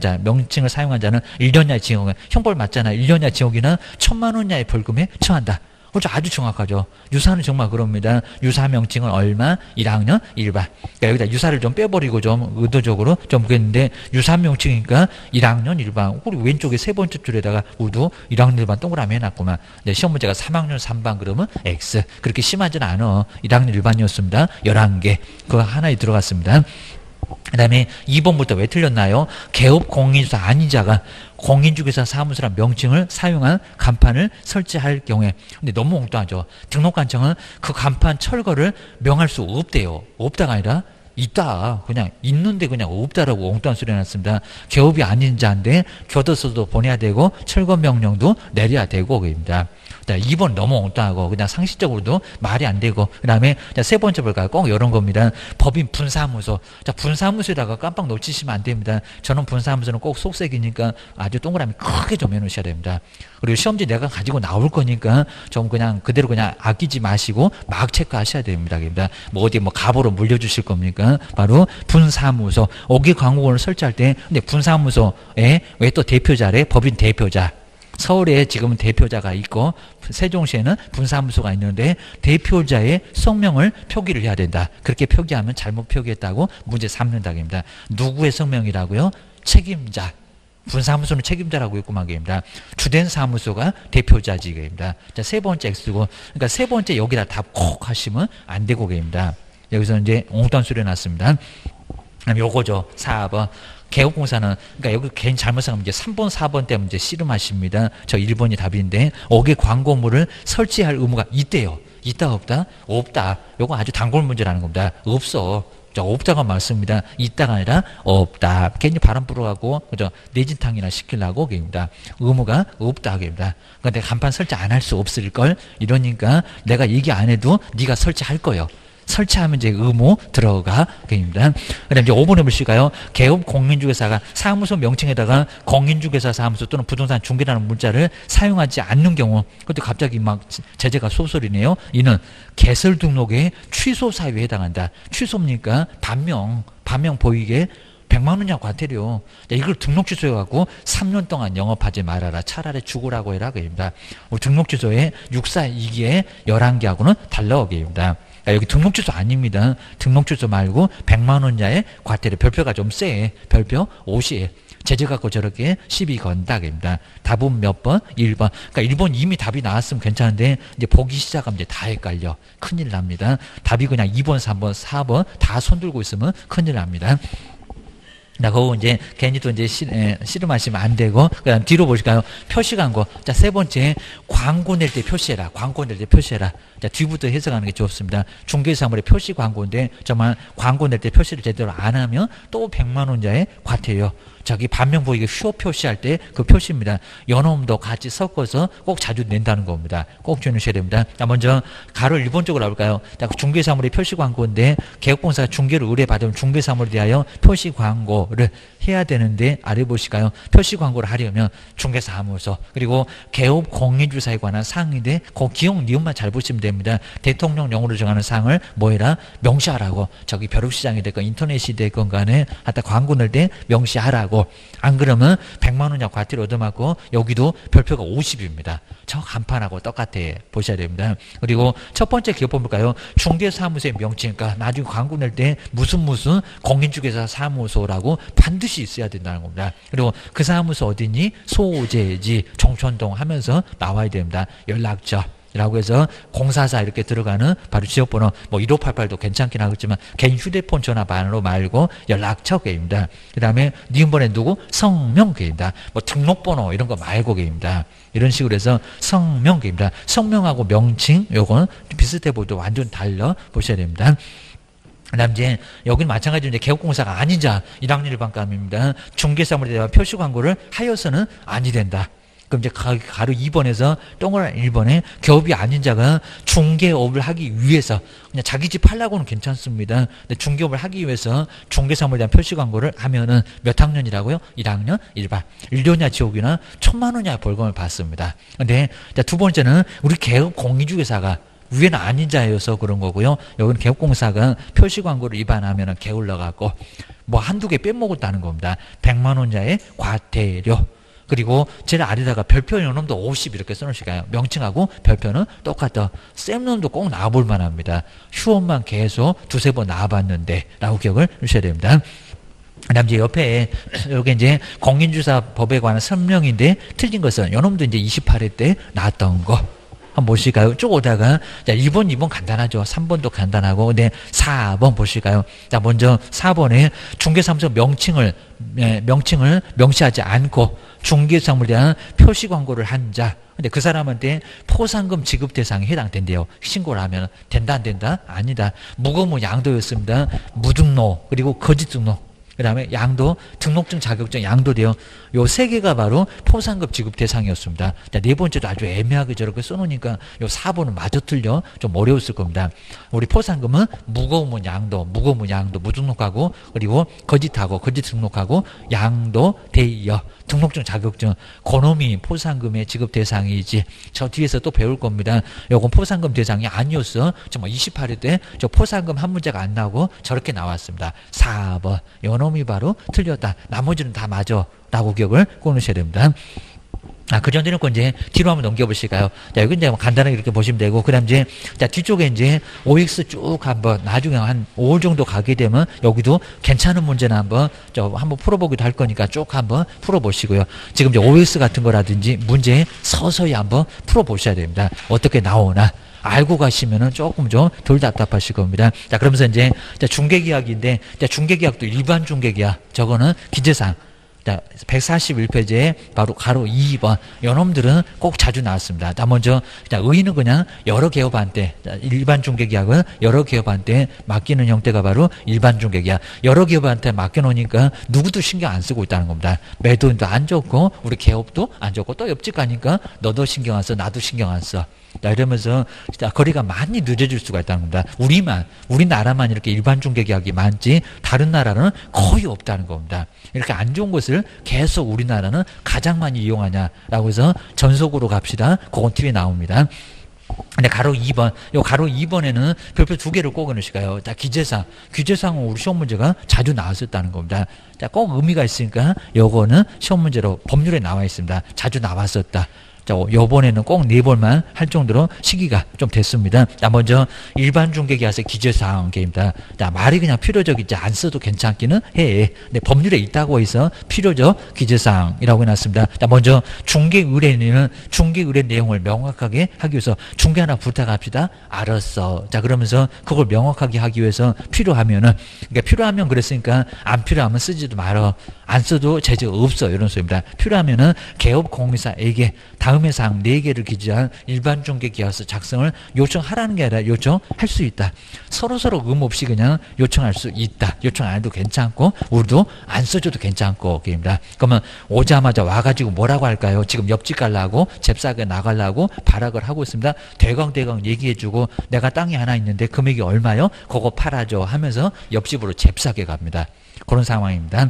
자는 1년야의 징역, 형벌 맞잖아요. 1년야 징역이나 1,000만 원야의 벌금에 처한다. 그렇죠. 아주 정확하죠. 유사는 정말 그럽니다. 유사 명칭은 얼마? 1학년 1반. 그러니까 여기다 유사를 좀 빼버리고 좀 의도적으로 좀 그랬는데 유사 명칭이니까 1학년 1반. 우리 왼쪽에 세 번째 줄에다가 우도 1학년 1반 동그라미 해놨구만. 시험 문제가 3학년 3반 그러면 X. 그렇게 심하지는 않아. 1학년 1반이었습니다. 11개. 그거 하나에 들어갔습니다. 그 다음에 2번부터 왜 틀렸나요? 개업 공인주사 아닌 자가 공인중개사 사무소란 명칭을 사용한 간판을 설치할 경우에. 근데 너무 엉뚱하죠. 등록관청은 그 간판 철거를 명할 수 없대요. 없다가 아니라 있다. 그냥 있는데 그냥 없다라고 엉뚱한 소리 해놨습니다. 개업이 아닌 자인데 교도소도 보내야 되고 철거 명령도 내려야 되고 그입니다. 2번 너무 엉뚱하고 그냥 상식적으로도 말이 안 되고. 그 다음에 세 번째 볼까요? 꼭 이런 겁니다. 법인 분사무소. 분사무소에다가 깜빡 놓치시면 안 됩니다. 저는 분사무소는 꼭 속색이니까 아주 동그라미 크게 좀 해놓으셔야 됩니다. 그리고 시험지 내가 가지고 나올 거니까 좀 그냥 그대로 그냥 아끼지 마시고 막 체크하셔야 됩니다. 어디 갑으로 물려주실 겁니까? 바로 분사무소. 5개 광고를 설치할 때 근데 분사무소에 왜 또 대표자래? 법인 대표자. 서울에 지금은 대표자가 있고 세종시에는 분사무소가 있는데 대표자의 성명을 표기를 해야 된다. 그렇게 표기하면 잘못 표기했다고 문제 삼는다입니다. 누구의 성명이라고요? 책임자. 분사무소는 책임자라고 있고만 입니다. 주된 사무소가 대표자직입니다. 세 번째 X고, 그러니까 세 번째 여기다 답 콕 하시면 안 되고 입니다. 여기서 이제 엉뚱한 소리 났습니다. 요거죠. 4번. 개업공사는, 그러니까 여기 괜히 잘못 생각하면 이제 3번, 4번 때문에 이제 씨름하십니다. 저 1번이 답인데, 5개 광고물을 설치할 의무가 있대요. 있다, 없다? 없다. 요거 아주 단골 문제라는 겁니다. 없어. 없다가 맞습니다. 있다가 아니라 없다. 괜히 바람 불어가고, 그죠? 내진탕이나 시키려고, 그입니다. 의무가 없다, 그입니다. 그러니까 내가 간판 설치 안 할 수 없을걸? 이러니까 내가 얘기 안 해도 네가 설치할 거예요. 설치하면 이제 의무 들어가. 그입니다. 그 다음에 이제 5번에 보실까요? 개업 공인중개사가 사무소 명칭에다가 공인중개사 사무소 또는 부동산 중개라는 문자를 사용하지 않는 경우, 그것도 갑자기 막 제재가 쏘소리네요. 이는 개설 등록의 취소 사유에 해당한다. 취소입니까? 반명 보이게 100만 원이야 과태료. 이걸 등록 취소해갖고 3년 동안 영업하지 말아라. 차라리 죽으라고 해라. 그입니다. 등록 취소에 642기에 11개하고는 달라. 그입니다. 여기 등록 취소 아닙니다. 등록 취소 말고 100만 원 이하의 과태료. 별표가 좀 세. 별표 50. 제재 갖고 저렇게 시비 건다. 그입니다. 답은 몇 번? 1번. 그러니까 1번 이미 답이 나왔으면 괜찮은데 이제 보기 시작하면 이제 다 헷갈려. 큰일 납니다. 답이 그냥 2번, 3번, 4번 다 손들고 있으면 큰일 납니다. 그거 이제 괜히 또 이제 씨름하시면 안 되고, 그 다음 뒤로 보실까요? 표시 광고. 자, 세 번째, 광고 낼 때 표시해라. 광고 낼 때 표시해라. 자, 뒤부터 해석하는 게 좋습니다. 중개사물의 표시 광고인데, 정말 광고 낼 때 표시를 제대로 안 하면 또 100만 원자의 과태료. 저기 반면 보이게 슈어 표시할 때 그 표시입니다. 연홈도 같이 섞어서 꼭 자주 낸다는 겁니다. 꼭 주셔야 됩니다. 자, 먼저 가로 1번 쪽으로 나올까요? 자, 중개사물의 표시 광고인데 개업공사가 중개를 의뢰받으면 중개사물에 대하여 표시 광고를 해야 되는데 아래 보실까요? 표시 광고를 하려면 중개사무소 그리고 개업 공인주사에 관한 사항인데 그 기억 니은만 잘 보시면 됩니다. 대통령령으로 정하는 사항을 뭐해라? 명시하라고. 저기 벼룩시장이 됐건 인터넷이 됐건 간에 하여튼 광고 낼 때 명시하라고. 안 그러면 100만 원이나 과태료 얻어맞고 여기도 별표가 50입니다. 저 간판하고 똑같아 보셔야 됩니다. 그리고 첫 번째 기업법 볼까요? 중개사무소의 명칭. 그러니까 나중에 광고 낼 때 무슨 공인중개사 사무소라고 반드시 있어야 된다는 겁니다. 그리고 그 사무소 어디니? 소재지 정촌동 하면서 나와야 됩니다. 연락처 라고 해서 044 이렇게 들어가는 바로 지역번호 1588도 괜찮긴 하겠지만 개인 휴대폰 전화번호 말고 연락처계입니다. 그 다음에 니은번에 누구? 성명계입니다. 등록번호 이런 거 말고 계입니다. 이런 식으로 해서 성명계입니다. 성명하고 명칭 요건 비슷해 보여도 완전 달라 보셔야 됩니다. 그 다음 이제 여기는 마찬가지로 이제 개업공사가 아닌 자 1학년 일반감입니다. 중개사물에 대한 표시 광고를 하여서는 아니 된다. 그럼 이제 가로 2번에서 동그라미 1번에 개업이 아닌 자가 중개업을 하기 위해서 그냥 자기 집 팔라고는 괜찮습니다. 근데 중개업을 하기 위해서 중개사물에 대한 표시 광고를 하면은 몇 학년이라고요? 1학년 1반 1년이나 지옥이나 1,000만 원이나 벌금을 받습니다. 근데 두 번째는 우리 개업 공인중개사가 위에는 아닌 자여서 그런 거고요. 여기는 개업공사가 표시 광고를 위반하면은 게을러 갖고 한두 개 빼먹었다는 겁니다. 100만 원자의 과태료. 그리고 제일 아래다가 별표 연놈도 50 이렇게 써놓으실까요? 명칭하고 별표는 똑같다. 쌤놈도 꼭 나와볼 만합니다. 휴업만 계속 두세 번 나와봤는데 라고 기억을 주셔야 됩니다. 그 다음 이제 옆에 여기 이제 공인주사 법에 관한 설명인데 틀린 것은 연놈도 이제 28회 때 나왔던 거. 한번 보실까요? 쭉 오다가, 자, 1번, 2번 간단하죠. 3번도 간단하고, 근데 4번 보실까요? 자, 먼저 4번에 중개사무소 명칭을 명시하지 않고 중개사무소에 대한 표시 광고를 한 자. 근데 그 사람한테 포상금 지급 대상에 해당된대요. 신고를 하면 된다, 안 된다? 아니다. 무거운 양도였습니다. 무등록, 그리고 거짓 등록. 그 다음에 양도, 등록증, 자격증, 양도돼요. 요 세 개가 바로 포상금 지급 대상이었습니다. 자, 네 번째도 아주 애매하게 저렇게 써놓으니까 요 4번은 마저 틀려. 좀 어려웠을 겁니다. 우리 포상금은 무거우면 양도, 무등록하고, 그리고 거짓하고, 거짓 등록하고, 양도, 대여, 등록증, 자격증, 그놈이 포상금의 지급 대상이지. 저 뒤에서 또 배울 겁니다. 요건 포상금 대상이 아니었어. 정말 28회 때 저 포상금 한 문제가 안 나오고 저렇게 나왔습니다. 4번. 요놈이 바로 틀렸다. 나머지는 다 맞아. 라고 기억을 꺼놓으셔야 됩니다. 그 전에는 이제 뒤로 한번 넘겨보실까요? 자, 여기 이제 간단하게 이렇게 보시면 되고, 그 다음 이제, 자, 뒤쪽에 이제 OX 쭉 한번 나중에 한 5월 정도 가게 되면 여기도 괜찮은 문제는 한번 풀어보기도 할 거니까 쭉 한번 풀어보시고요. 지금 이제 OX 같은 거라든지 문제 서서히 한번 풀어보셔야 됩니다. 어떻게 나오나. 알고 가시면은 조금 좀 덜 답답하실 겁니다. 자, 그러면서 이제, 중개계약인데, 중개계약도 일반 중개계약. 저거는 기재사항. 자, 141페이지에 바로 가로 2번. 요놈들은 꼭 자주 나왔습니다. 자, 먼저, 의의는 그냥 여러 개업한테, 일반 중개계약은 여러 개업한테 맡기는 형태가 바로 일반 중개계약. 여러 개업한테 맡겨놓으니까 누구도 신경 안 쓰고 있다는 겁니다. 매도인도 안 좋고, 우리 개업도 안 좋고, 또 옆집 가니까 너도 신경 안 써, 나도 신경 안 써. 자, 이러면서 거리가 많이 늦어질 수가 있다는 겁니다. 우리나라만 이렇게 일반 중개계약이 많지 다른 나라는 거의 없다는 겁니다. 이렇게 안 좋은 것을 계속 우리나라는 가장 많이 이용하냐라고 해서 전속으로 갑시다. 그건 TV에 나옵니다. 근데 가로 2번, 요 가로 2번에는 별표 2개를 꼭 넣으실까요? 자, 규제사항은 우리 시험 문제가 자주 나왔었다는 겁니다. 자, 꼭 의미가 있으니까 요거는 시험 문제로 법률에 나와 있습니다. 자주 나왔었다. 자, 요번에는 꼭 4번만 할 정도로 시기가 좀 됐습니다. 자, 먼저 일반 중개계약서 기재사항 게임입니다. 자, 말이 그냥 필요적이지 안 써도 괜찮기는 해. 근데 법률에 있다고 해서 필요적 기재사항이라고 해놨습니다. 자, 먼저 중개 의뢰인은 중개 의뢰 내용을 명확하게 하기 위해서 중개 하나 부탁합시다. 알았어. 자, 그러면서 그걸 명확하게 하기 위해서 필요하면은, 그러니까 필요하면 그랬으니까 안 필요하면 쓰지도 말어. 안 써도 제재 없어. 이런 소리입니다. 필요하면은 개업공개사에게 다음의 사항 4개를 기재한 일반 중개 계약서 작성을 요청하라는 게 아니라 요청할 수 있다. 서로서로 없이 그냥 요청할 수 있다. 요청 안 해도 괜찮고 우리도 안 써줘도 괜찮고 게임이다. 그러면 오자마자 와가지고 뭐라고 할까요? 지금 옆집 가려고 잽싸게 나가려고 발악을 하고 있습니다. 대강 얘기해주고 내가 땅이 하나 있는데 금액이 얼마요? 그거 팔아줘 하면서 옆집으로 잽싸게 갑니다. 그런 상황입니다.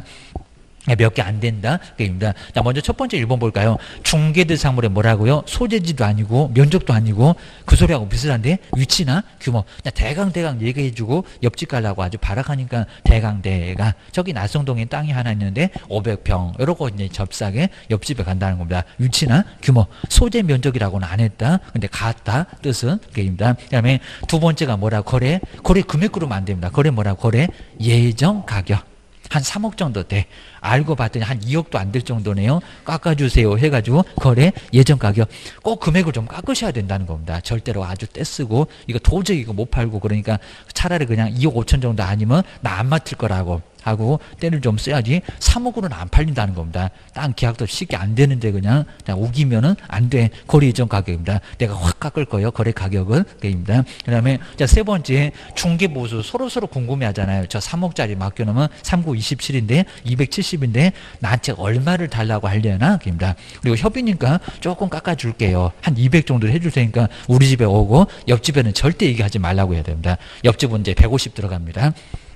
몇 개 안 된다. 게임입니다. 자, 먼저 첫 번째 1번 볼까요? 중개대상물에 뭐라고요? 소재지도 아니고 면적도 아니고 그 소리하고 비슷한데 위치나 규모. 대강 얘기해주고 옆집 가려고 아주 발악하니까 대강 저기 날성동에 땅이 하나 있는데 500평 이러고 이제 접싸게 옆집에 간다는 겁니다. 위치나 규모. 소재 면적이라고는 안 했다. 근데 같다 뜻은 게임입니다. 그다음에 두 번째가 뭐라? 거래 금액 그러면 안 됩니다. 거래 뭐라? 거래 예정 가격. 한 3억 정도 돼. 알고 봤더니 한 2억도 안 될 정도네요. 깎아주세요 해가지고 거래 예정 가격 꼭 금액을 좀 깎으셔야 된다는 겁니다. 절대로 아주 떼쓰고 이거 도저히 이거 못 팔고 그러니까 차라리 그냥 2억 5천 정도 아니면 나 안 맡을 거라고 하고 때를 좀 써야지 3억으로는 안 팔린다는 겁니다. 땅 계약도 쉽게 안 되는데 그냥 우기면은 안 돼. 거래 예정 가격입니다. 내가 확 깎을 거예요. 거래 가격은 그입니다. 그다음에 자, 세 번째 중개 보수 서로 궁금해 하잖아요. 저 3억짜리 맡겨놓으면 39 27인데 270인데 나한테 얼마를 달라고 하려나 그입니다. 그리고 협의니까 조금 깎아줄게요. 한 200 정도 해줄 테니까 우리 집에 오고 옆집에는 절대 얘기하지 말라고 해야 됩니다. 옆집은 이제 150 들어갑니다.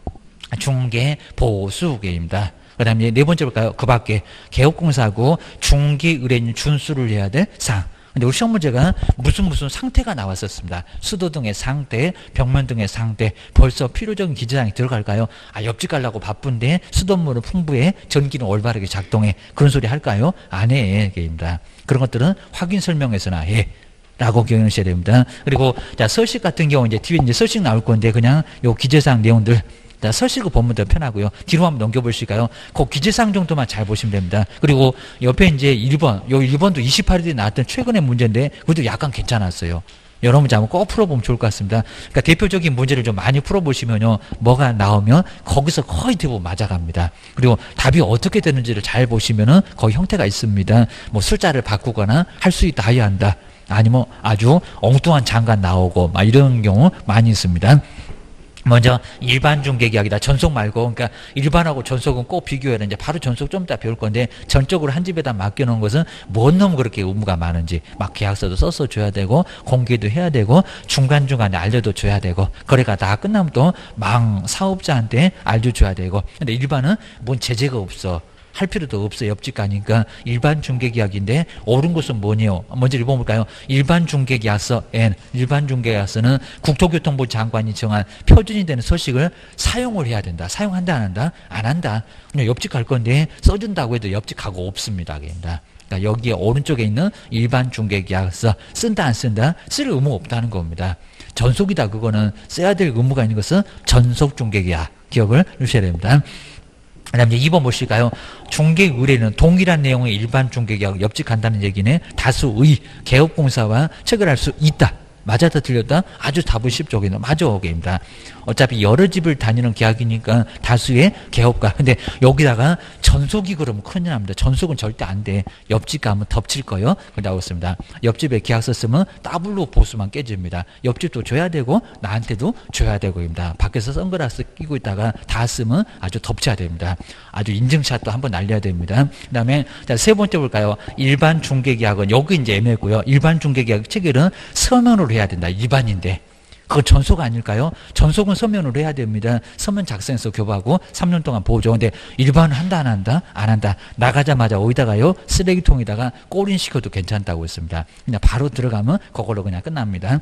중개 보수계입니다. 그 다음에 네 번째 볼까요? 그 밖에 개업공사하고 중개 의뢰인 준수를 해야 될 사항. 근데 우리 시험 문제가 무슨 상태가 나왔었습니다. 수도 등의 상태, 벽면 등의 상태, 벌써 필요적인 기재사항이 들어갈까요? 아, 옆집 가려고 바쁜데 수돗물은 풍부해, 전기는 올바르게 작동해. 그런 소리 할까요? 안 해. 게임입니다. 그런 것들은 확인 설명에서나 해. 라고 기억하셔야 됩니다. 그리고 자, 서식 같은 경우 이제 뒤에 이제 서식 나올 건데 그냥 요 기재사항 내용들 자, 서식을 보면 더 편하고요. 뒤로 한번 넘겨보실까요? 그 기재사항 정도만 잘 보시면 됩니다. 그리고 옆에 이제 1번, 요 1번도 28일에 나왔던 최근의 문제인데, 그것도 약간 괜찮았어요. 여러 문제 한번 꼭 풀어보면 좋을 것 같습니다. 그러니까 대표적인 문제를 좀 많이 풀어보시면요, 뭐가 나오면 거기서 거의 대부분 맞아갑니다. 그리고 답이 어떻게 되는지를 잘 보시면은 거의 형태가 있습니다. 뭐 숫자를 바꾸거나 할 수 있다, 해야 한다. 아니면 아주 엉뚱한 장관 나오고, 막 이런 경우 많이 있습니다. 먼저 일반 중개계약이다. 전속 말고 그러니까 일반하고 전속은 꼭 비교해야 되는데 바로 전속 좀 이따 배울 건데 전적으로 한 집에다 맡겨놓은 것은 뭔 놈 그렇게 의무가 많은지 막 계약서도 써서 줘야 되고 공개도 해야 되고 중간중간에 알려도 줘야 되고 거래가 다 끝나면 또 망 사업자한테 알려줘야 되고 근데 일반은 뭔 제재가 없어. 할 필요도 없어. 옆집 가니까 일반 중개계약인데 옳은 것은 뭐니요? 먼저 읽어볼까요? 일반 중개계약서 N. 일반 중개계약서는 국토교통부 장관이 정한 표준이 되는 서식을 사용을 해야 된다. 사용한다 안 한다? 안 한다. 그냥 옆집 갈 건데 써준다고 해도 옆집 가고 없습니다. 그러니까 여기에 오른쪽에 있는 일반 중개계약서 쓴다 안 쓴다? 쓸 의무 없다는 겁니다. 전속이다. 그거는 써야 될 의무가 있는 것은 전속 중개계약. 기억을 주셔야 됩니다. 그 다음에 2번 보실까요? 중개 의뢰는 동일한 내용의 일반 중개계약 옆집 간다는 얘기는 다수의 개업공사와 체결할 수 있다. 맞았다 틀렸다? 아주 답은 쉽죠. 맞아. 게임이다. 어차피 여러 집을 다니는 계약이니까 다수의 개업가. 근데 여기다가 전속이 그러면 큰일 납니다. 전속은 절대 안 돼. 옆집 가면 덮칠 거요. 나오고 있습니다. 옆집에 계약서 쓰면 더블로 보수만 깨집니다. 옆집도 줘야 되고 나한테도 줘야 되고입니다. 밖에서 선글라스 끼고 있다가 다 쓰면 아주 덮쳐야 됩니다. 아주 인증샷도 한번 날려야 됩니다. 그 다음에 세 번째 볼까요? 일반 중개계약은 여기 이제 애매고요. 일반 중개계약 체결은 서면으로 해야 된다. 일반인데. 그거 전속 아닐까요? 전속은 서면으로 해야 됩니다. 서면 작성해서 교부하고 3년 동안 보죠. 근데 일반은 한다 안 한다? 안 한다. 나가자마자 어디다가요? 쓰레기통에다가 꼬린시켜도 괜찮다고 했습니다. 그냥 바로 들어가면 그걸로 그냥 끝납니다.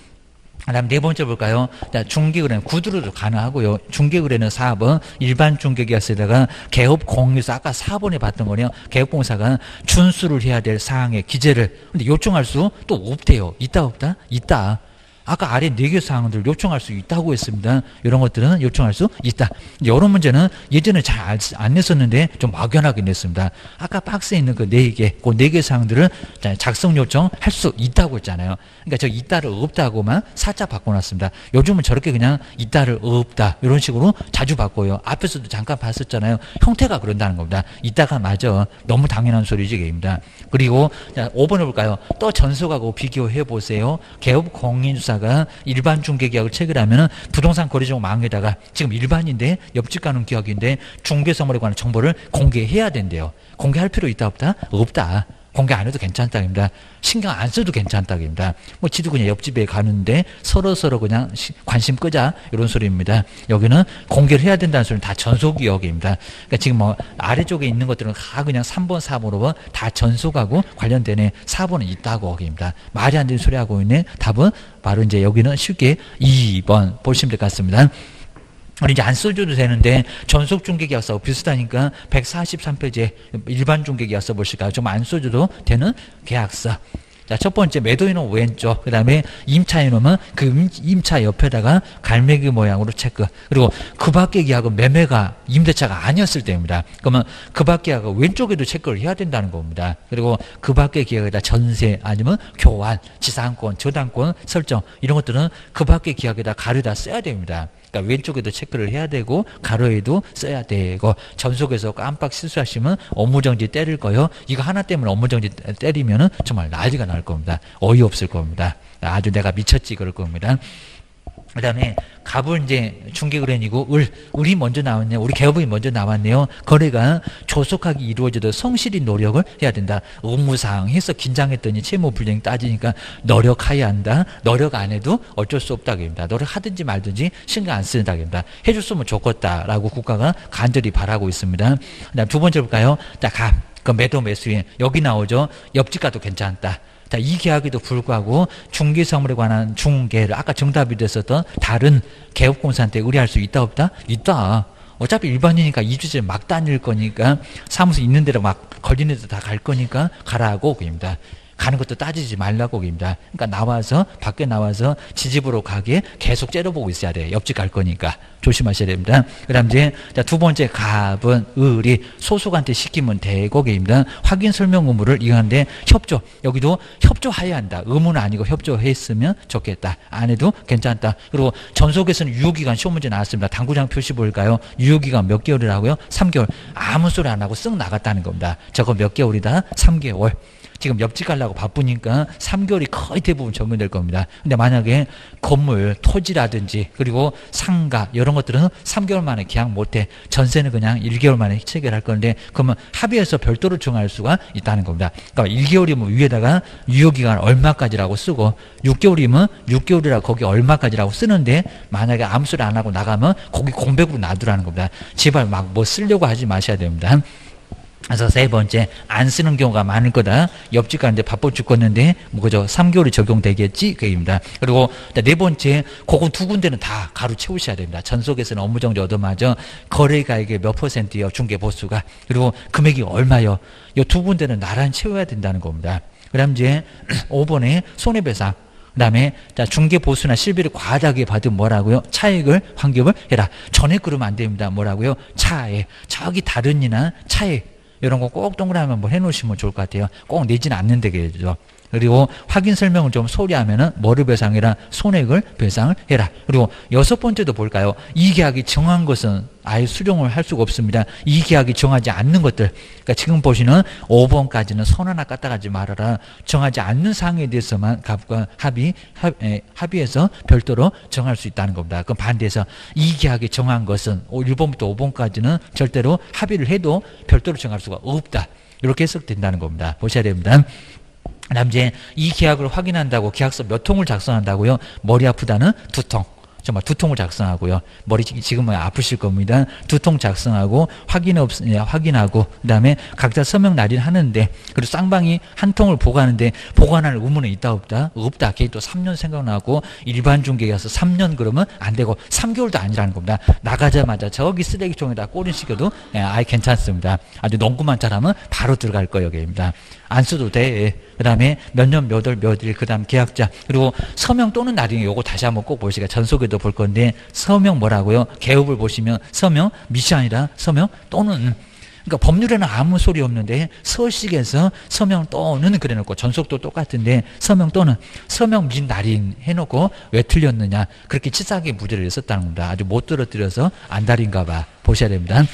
그다음 네 번째 볼까요? 중개거래는 구두로도 가능하고요. 중개거래는 4번 일반 중개계약서에다가 개업공유서 아까 4번에 봤던 거네요. 개업공사가 준수를 해야 될 사항의 기재를 근데 요청할 수 또 없대요. 있다 없다? 있다. 아까 아래 4개 사항들 요청할 수 있다고 했습니다. 이런 것들은 요청할 수 있다. 이런 문제는 예전에 잘 안 냈었는데 좀 막연하게 냈습니다. 아까 박스에 있는 그 4개, 그 4개 사항들은 작성 요청 할 수 있다고 했잖아요. 그러니까 저 있다를 없다고만 살짝 바꿔놨습니다. 요즘은 저렇게 그냥 있다를 없다 이런 식으로 자주 바꿔요. 앞에서도 잠깐 봤었잖아요. 형태가 그런다는 겁니다. 있다가 맞아. 너무 당연한 소리지 입니다. 그리고 5번을 볼까요? 또 전속하고 비교해 보세요. 개업 공인주사 가 일반 중개계약을 체결하면 부동산 거래정망에다가 지금 일반인데 옆집 가는 계약인데 중개선물에 관한 정보를 공개해야 된대요. 공개할 필요 있다 없다? 없다. 공개 안 해도 괜찮다입니다. 신경 안 써도 괜찮다입니다. 뭐 지도 그냥 옆집에 가는데 서로 그냥 관심 끄자 이런 소리입니다. 여기는 공개를 해야 된다는 소리는 다 전속기억입니다. 그러니까 지금 뭐 아래쪽에 있는 것들은 다 그냥 3번, 4번, 5번 다 전속하고 관련되네. 4번은 있다고 거기입니다. 말이 안 되는 소리 하고 있네. 답은 바로 이제 여기는 쉽게 2번 보시면 될 것 같습니다. 우리 이제 안 써줘도 되는데 전속중개계약서 비슷하니까 143페이지에 일반 중개계약서 보실까요? 좀 안 써줘도 되는 계약서. 자, 첫 번째 매도인은 왼쪽, 그 다음에 임차인은 그 임차 옆에다가 갈매기 모양으로 체크. 그리고 그 밖의 계약은 매매가 임대차가 아니었을 때입니다. 그러면 그 밖의 계약은 왼쪽에도 체크를 해야 된다는 겁니다. 그리고 그 밖의 계약에다 전세 아니면 교환, 지상권, 저당권 설정 이런 것들은 그 밖의 계약에다 가려다 써야 됩니다. 그러니까 왼쪽에도 체크를 해야 되고 가로에도 써야 되고 전속에서 깜빡 실수하시면 업무정지 때릴 거요. 이거 하나 때문에 업무정지 때리면은 정말 난리가 날 겁니다. 어이없을 겁니다. 아주 내가 미쳤지 그럴 겁니다. 그 다음에 갑은 이제 중개거래인이고 을이 먼저 나왔네요. 우리 개업이 먼저 나왔네요. 거래가 조속하게 이루어져도 성실히 노력을 해야 된다. 업무상 해서 긴장했더니 채무불이행 따지니까 노력해야 한다. 노력 안 해도 어쩔 수 없다고 합니다. 노력하든지 말든지 신경 안 쓰는다고 합니다. 해줬으면 좋겠다라고 국가가 간절히 바라고 있습니다. 그다음 두 번째 볼까요? 갑, 그 매도 매수인 여기 나오죠. 옆집 가도 괜찮다. 자, 이 계약에도 불구하고 중개사물에 관한 중개를 아까 정답이 됐었던 다른 개업공사한테 의뢰할 수 있다 없다? 있다. 어차피 일반이니까 2주째 막 다닐 거니까 사무소 있는 대로 막 걸리는 데도 다 갈 거니까 가라고 그입니다. 가는 것도 따지지 말라고 그입니다. 그러니까 나와서 밖에 나와서 지집으로 가게 계속 째려보고 있어야 돼요. 옆집 갈 거니까 조심하셔야 됩니다. 그다음 이제 두 번째 갑은 을이 소속한테 시키면 되고 그입니다. 확인 설명 의무를 이행하는데 협조 여기도 협조해야 한다. 의무는 아니고 협조했으면 좋겠다. 안 해도 괜찮다. 그리고 전속에서는 유효기간 시험 문제 나왔습니다. 당구장 표시 볼까요? 유효기간 몇 개월이라고요? 3개월. 아무 소리 안 하고 쓱 나갔다는 겁니다. 저거 몇 개월이다? 3개월. 지금 옆집 가려고 바쁘니까 3개월이 거의 대부분 적용될 겁니다. 근데 만약에 건물, 토지라든지 그리고 상가 이런 것들은 3개월 만에 계약 못해. 전세는 그냥 1개월 만에 체결할 건데 그러면 합의해서 별도로 정할 수가 있다는 겁니다. 그러니까 1개월이면 위에다가 유효기간 얼마까지라고 쓰고 6개월이면 6개월이라고 거기 얼마까지라고 쓰는데 만약에 아무 소리 안 하고 나가면 거기 공백으로 놔두라는 겁니다. 제발 막 뭐 쓰려고 하지 마셔야 됩니다. 그래서 세 번째 안 쓰는 경우가 많을 거다. 옆집 가는데 바빠 죽겠는데 그죠? 3개월이 적용되겠지 그입니다. 그리고 네 번째 그거 두 군데는 다 가로 채우셔야 됩니다. 전속에서는 업무정지 얻어맞아 거래가액의 몇 %요 중개 보수가 그리고 금액이 얼마요? 이 두 군데는 나란히 채워야 된다는 겁니다. 그다음 이제 5번에 손해배상. 그 다음에 중개 보수나 실비를 과다하게 받으면 뭐라고요? 차액을 환급을 해라. 전액 그러면 안 됩니다. 뭐라고요? 차액. 저기 다른 이나 차액. 이런 거 꼭 동그라미 한번 해놓으시면 좋을 것 같아요. 꼭 내지는 않는데 그죠. 그리고 확인 설명을 좀 소리하면은 뭐를 배상해라? 손해를 배상을 해라. 그리고 여섯 번째도 볼까요? 이 계약이 정한 것은 아예 수령을 할 수가 없습니다. 이 계약이 정하지 않는 것들. 그러니까 지금 보시는 5번까지는 선 하나 까딱하지 말아라. 정하지 않는 사항에 대해서만 갑과 합의해서 별도로 정할 수 있다는 겁니다. 그럼 반대해서 이 계약이 정한 것은 1번부터 5번까지는 절대로 합의를 해도 별도로 정할 수가 없다. 이렇게 해석된다는 겁니다. 보셔야 됩니다. 그다음 이제 이 계약을 확인한다고 계약서 몇 통을 작성한다고요? 머리 아프다는 2통. 정말 2통을 작성하고요. 머리 지금은 아프실 겁니다. 2통 작성하고 확인하고 그다음에 각자 서명 날인하는데 그리고 쌍방이 한 통을 보관하는데 보관할 의무는 있다 없다? 없다. 걔 또 3년 생각나고 일반 중개가서 3년 그러면 안 되고 3개월도 아니라는 겁니다. 나가자마자 저기 쓰레기통에다 꼬리시켜도 아예 괜찮습니다. 아주 농구만 잘하면 바로 들어갈 거예요. 여기입니다. 안 써도 돼. 그 다음에 몇 년, 몇 월, 몇 일, 그 다음 계약자, 그리고 서명 또는 날인이 요거 다시 한번 꼭 보시니까 전속에도 볼 건데, 서명 뭐라고요? 개업을 보시면 서명, 미시 아니라 서명 또는, 그러니까 법률에는 아무 소리 없는데, 서식에서 서명 또는 그래 놓고, 전속도 똑같은데, 서명 또는, 서명 및 날인 해놓고, 왜 틀렸느냐. 그렇게 치사하게 무죄를 했었다는 겁니다. 아주 못 떨어뜨려서 안달인가 봐. 보셔야 됩니다.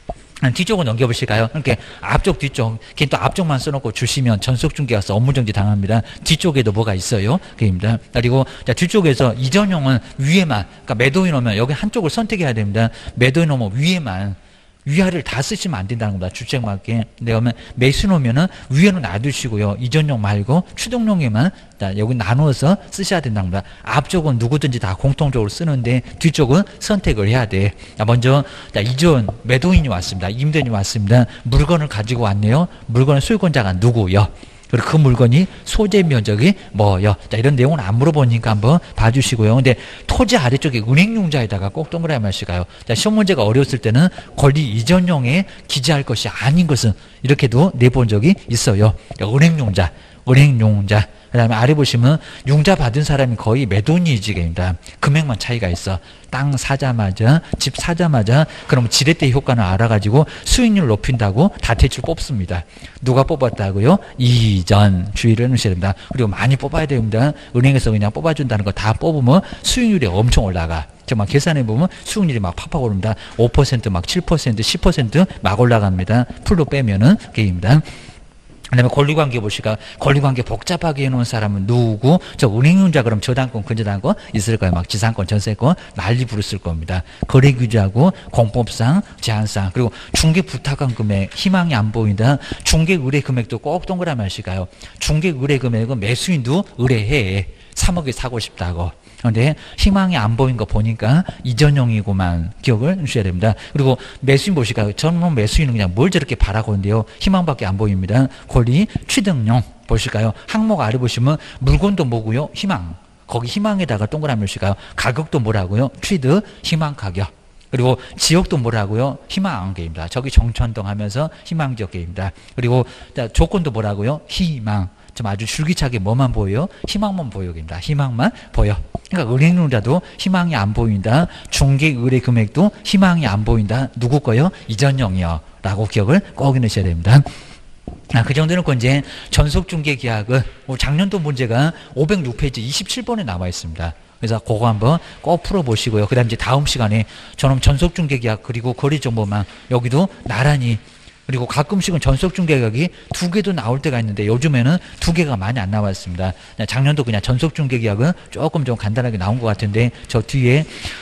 뒤쪽으로 넘겨보실까요? 그러니까 앞쪽, 뒤쪽. 걔 또 앞쪽만 써놓고 주시면 전속중개가서 업무정지 당합니다. 뒤쪽에도 뭐가 있어요? 그입니다. 그리고 자, 뒤쪽에서 이전용은 위에만, 그러니까 매도인 오면 여기 한쪽을 선택해야 됩니다. 매도인 오면 위에만. 위아래를 다 쓰시면 안 된다는 겁니다. 주책 맞게. 그러면 매수인 오면은 위에는 놔두시고요. 이전용 말고 추동용에만 여기 나누어서 쓰셔야 된다는 겁니다. 앞쪽은 누구든지 다 공통적으로 쓰는데 뒤쪽은 선택을 해야 돼. 먼저 이전 매도인이 왔습니다. 임대인이 왔습니다. 물건을 가지고 왔네요. 물건의 소유권자가 누구요? 그리고 그 물건이 소재 면적이 뭐요? 자, 이런 내용은 안 물어보니까 한번 봐주시고요. 근데 토지 아래쪽에 은행용자에다가 꼭 동그라미 하시가요. 자, 시험 문제가 어려웠을 때는 권리 이전용에 기재할 것이 아닌 것은 이렇게도 내본 적이 있어요. 은행용자, 은행용자. 그 다음에 아래 보시면 융자 받은 사람이 거의 매도인이지입니다. 금액만 차이가 있어. 땅 사자마자, 집 사자마자 그럼 지렛대 효과는 알아가지고 수익률 높인다고 다 대출 뽑습니다. 누가 뽑았다고요? 이전 주의를 해주셔야 됩니다. 그리고 많이 뽑아야 됩니다. 은행에서 그냥 뽑아준다는 거 다 뽑으면 수익률이 엄청 올라가. 정말 계산해보면 수익률이 막 팍팍 오릅니다. 5% 막 7%, 10%막 올라갑니다. 풀로 빼면은 게임입니다. 그 다음에 권리관계 보시까 권리관계 복잡하게 해놓은 사람은 누구? 저 은행용자 그럼 저당권, 근저당권 있을 거예요. 막 지상권, 전세권 난리 부르실 겁니다. 거래규제하고 공법상, 제한상 그리고 중개 부탁한 금액 희망이 안 보인다. 중개 의뢰 금액도 꼭 동그라미 하시가요. 중개 의뢰 금액은 매수인도 의뢰해. 3억에 사고 싶다고. 그런데 희망이 안 보인 거 보니까 이전용이고만 기억을 주셔야 됩니다. 그리고 매수인 보실까요? 저는 매수인은 그냥 뭘 저렇게 바라고 있는데요. 희망밖에 안 보입니다. 권리 취득용 보실까요? 항목 아래 보시면 물건도 뭐고요? 희망. 거기 희망에다가 동그라미 주실까요? 가격도 뭐라고요? 취득, 희망 가격. 그리고 지역도 뭐라고요? 희망계입니다. 저기 정천동 하면서 희망지역계입니다. 그리고 조건도 뭐라고요? 희망. 좀 아주 줄기차게 뭐만 보여요? 희망만 보여입니다. 희망만 보여. 그러니까 은행용자도 희망이 안 보인다. 중개 의뢰 금액도 희망이 안 보인다. 누구 거요? 이전용이요. 라고 기억을 꼭 해놓으셔야 됩니다. 그 정도는 이제 전속중개계약은 작년도 문제가 506페이지 27번에 나와 있습니다. 그래서 그거 한번 꼭 풀어보시고요. 그 다음 이제 다음 시간에 저는 전속중개계약 그리고 거래정보망 여기도 나란히 그리고 가끔씩은 전속중개계약이 2개도 나올 때가 있는데 요즘에는 2개가 많이 안 나왔습니다. 작년도 그냥 전속중개계약은 조금 좀 간단하게 나온 것 같은데 저 뒤에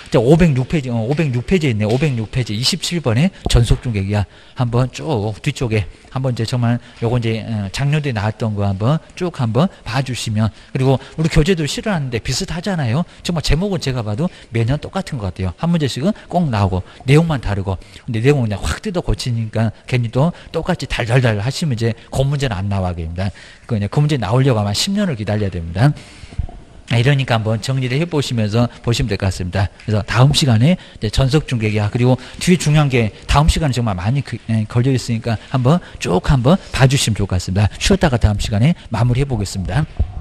506페이지에 있네요. 506페이지 27번에 전속중개계약 한번 쭉 뒤쪽에 한번 이제 정말 요거 이제 작년도에 나왔던 거 한번 쭉 한번 봐주시면 그리고 우리 교재도 실어놨는데 비슷하잖아요. 정말 제목은 제가 봐도 매년 똑같은 것 같아요. 한 문제씩은 꼭 나오고 내용만 다르고 근데 내용은 그냥 확 뜯어 고치니까 괜히 또 똑같이 달달달 하시면 이제 그 문제는 안 나와게입니다. 그 문제 나오려고 아마 10년을 기다려야 됩니다. 이러니까 한번 정리를 해보시면서 보시면 될 것 같습니다. 그래서 다음 시간에 전속중개계약 그리고 뒤에 중요한 게 다음 시간에 정말 많이 걸려 있으니까 한번 쭉 한번 봐주시면 좋을 것 같습니다. 쉬었다가 다음 시간에 마무리해 보겠습니다.